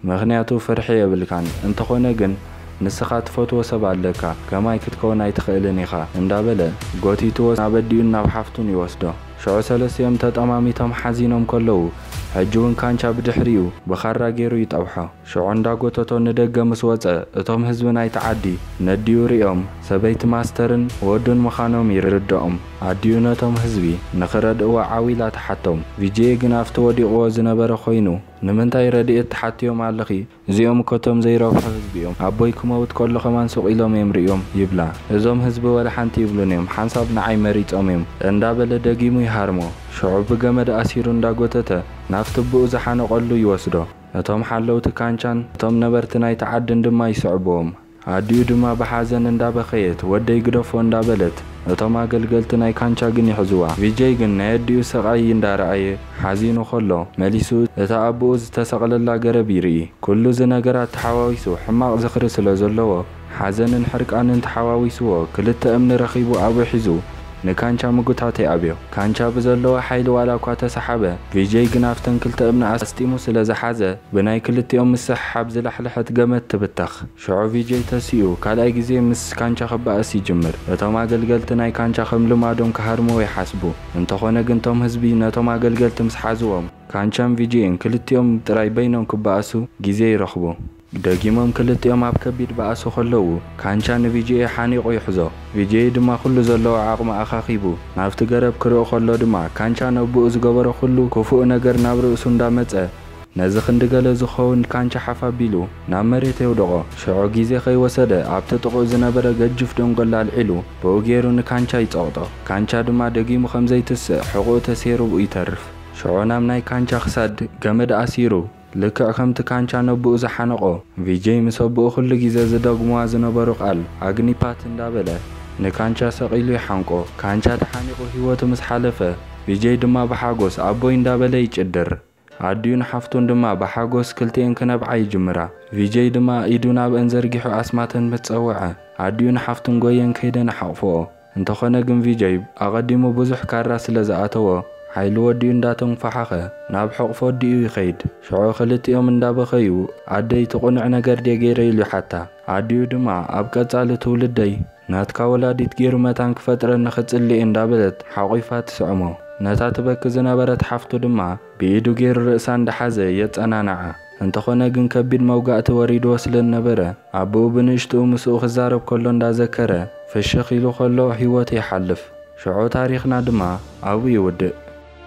ምክንያቱ ፍርሒ የብልካን እንተኾነ ግን ንስኻ ትፈትዎ ሰብ ኣለካ ከማይ ክትከውን ኣይትኽእልን ኢኻ እንዳበለ ጎቲትዎ ናበዲኡ ናብ ሓፍቱን ይወስዶ ሽዑ ሰለስቲኦም ተጠማሚቶም ሓዚኖም ከለዉ ሕጂ እውን ካንቻ ብድሕሪኡ ብኻራ ገይሩ ይጠብሖ ሽዑ እንዳጎተቶ ንደገ ምስ ወፀ እቶም ህዝቢ ናይቲ ዓዲ ነዲኡ ሪኦም ሰበይቲ ማስተርን ወዱን ምዃኖም ይርድኦም ኣዲኡ ነቶም ህዝቢ ንኽረድእዎ ዓዊላ ተሓቶም ቪጄ ግን ኣብቲ ወዲቕዎ ዝነበረ ኮይኑ ንምንታይ ረድኤት ተሓትዮም ኣለኺ እዚኦም ከቶም ዘይረብሑ ህዝቢኦም ኣቦይ ክመውት ከሎ ኸማን ሱቕ ኢሎም እዮም ሪኦም ይብላ እዞም ህዝቢ ወላ ሓንቲ ይብሉን እዮም ሓንሳብ ንዓይ መሪፆም እዮም እንዳበለ ደጊሙ ይሃርሞ ሽዑ ብገመድ ኣሲሩ እንዳጎተተ ናፍቲ ብኡ ዝሓነቐሉ ይወስዶ እቶም ሓለውቲ ካንቻን እቶም ነበርቲ ናይቲ ዓድን ድማ ይስዕብዎም ኣዲኡ ድማ ብሓዘን እንዳበኸየት ወደይ ግደፎ እንዳበለት እቶም ኣገልገልቲ ናይ ካንቻ ግን ይሕዝዋ ቪጄይ ግን ናይ ኣዲኡ ስቃይ እንዳረኣየ ሓዚኑ ከሎ መሊሱ እታ ኣቦኡ ዝተሰቕለላ ገረብ ይርኢ ኩሉ ዚ ነገራት ተሓዋዊሱ ሕማቕ ዝኽሪ ስለ ዘለዎ ሓዘንን ሕርቃንን ተሓዋዊስዎ ክልተ እምኒ ረኺቡ ኣብኡ ሒዙ ንካንቻ ምጉታት ይኣብዮ ካንቻ ብዘለዎ ሓይሊ ዋላ እኳ ተሰሓበ ቪጄይ ግን ኣፍተን ክልተ እምኒ ኣስጢሙ ስለ ዝሓዘ ብናይ ክልቲኦም ምስሕሓብ ዝለሕልሐት ገመድ ትብተኽ ሽዑ ቪጄይ ተሲኡ ካልኣይ ግዜ ምስ ካንቻ ክባእስ ይጅምር እቶም ኣገልገልቲ ናይ ካንቻ ከም ልማዶም ክሃርምዎ ይሓስቡ እንተኾነ ግን ቶም ህዝቢ ነቶም ኣገልገልቲ ምስ ሓዝዎም ካንቻን ቪጄይን ክልቲኦም ጥራይ በይኖም ክባእሱ ግዜ ይረኽቡ ደጊሞም ክልቲኦም ኣብ ከቢድ በኣሱ ከለዉ ካንቻ ንቪጄይ ሓኒቆ ይሕዞ ቪጄይ ድማ ኩሉ ዘለዎ ዓቕሚ ኣኻኺቡ ናብቲ ገረብ ክሪኦ ከሎ ድማ ካንቻ ነብኡ ዝገበሮ ኩሉ ክፉእ ነገር ናብ ርእሱ እንዳመፀ ነዚ ክንዲገለ ዝኸውን ካንቻ ሓፋቢሉ ናብ መሬት የውደቆ ሽዑ ግዜ ከይወሰደ ኣብቲ ጥቑኡ ዝነበረ ገጅፍ ደንጎላ ኣልዒሉ ብኡ ገይሩ ንካንቻ ይፀቕጦ ካንቻ ድማ ደጊሙ ከምዘይትስእ ሕቑኡ ተሰይሩ ይተርፍ ሽዑ ናብ ናይ ካንቻ ክሳድ ገመድ ኣሲሩ ልክዕ ከምቲ ካንቻ ነብኡ ዝሓነቆ ቪጄይ ምስ ኣቦኡ ኩሉ ግዜ ዝደግምዋ ዝነበሩ ቃል ኣግኒፓት እንዳበለ ንካንቻ ሰቒሉ ይሓንቆ ካንቻ ተሓኒቁ ህይወቱ ምስ ሓለፈ ቪጄይ ድማ ብሓጎስ ኣቦይ እንዳበለ ይጭድር ኣዲዩን ሓፍቱን ድማ ብሓጎስ ክልቲአን ክነብዓ ይጅምራ ቪጄይ ድማ ኢዱ ናብአን ዘርጊሑ ኣስማተን ምትፀውዐ ኣዲዩን ሓፍቱን ጎየን ከይደን ሓቕፍኦ እንተኾነ ግን ቪጄይ ኣቐዲሙ ብዙሕ ካራ ስለ ዝኣተዎ ሓይሉ ወዲኡ እንዳተንፈሓኸ ናብ ሕቕፎ ወዲኡ ይኸይድ ሽዑ ክልቲኦም እንዳበኸዩ ኣደይ ትቁንዕ ነገር ደ ገይረ ኢሉ ሓታ ኣዲዩ ድማ ኣብ ቀጻሊ ትውልደይ ናትካ ወላዲት ገይሩ መታን ክፈጥረኒ ክጽልእ እንዳበለት ሓቑፋ ትስዕሞ ነታ ትበክ ዝነበረት ሓፍቱ ድማ ብኢዱ ገይሩ ርእሳ እንዳሓዘ የጸናናዓ እንተኾነ ግን ከቢድ መውጋእቲ ወሪድዎ ስለነበረ ኣቦኡ ብንእሽትኡ ምስኡ ክዛረብ ከሎ እንዳዘከረ ፍሽኽ ኢሉ ከሎ ህይወቱ ይሓልፍ ሽዑ ታሪኽና ድማ ኣብኡ ይውድእ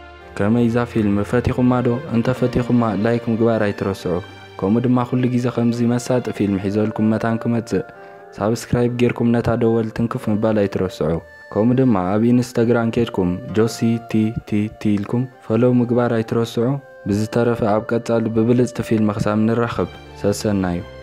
كما إذا فيلم فتيخما دو أنت فتيخما لايك مقبار يترسعو كومو دما كل جيزة خمزي مسات فيلم حيزولكم متانكم متزق سابسكرايب جيركم نتا دول تنكف مبالا يترسعو كومو دما أبي انستغرام كيركم جوسي تي تي تيلكم فلو مقبار يترسعو بزي طرف أبقى تسأل ببلز تفيلم خسام نرخب سسنايو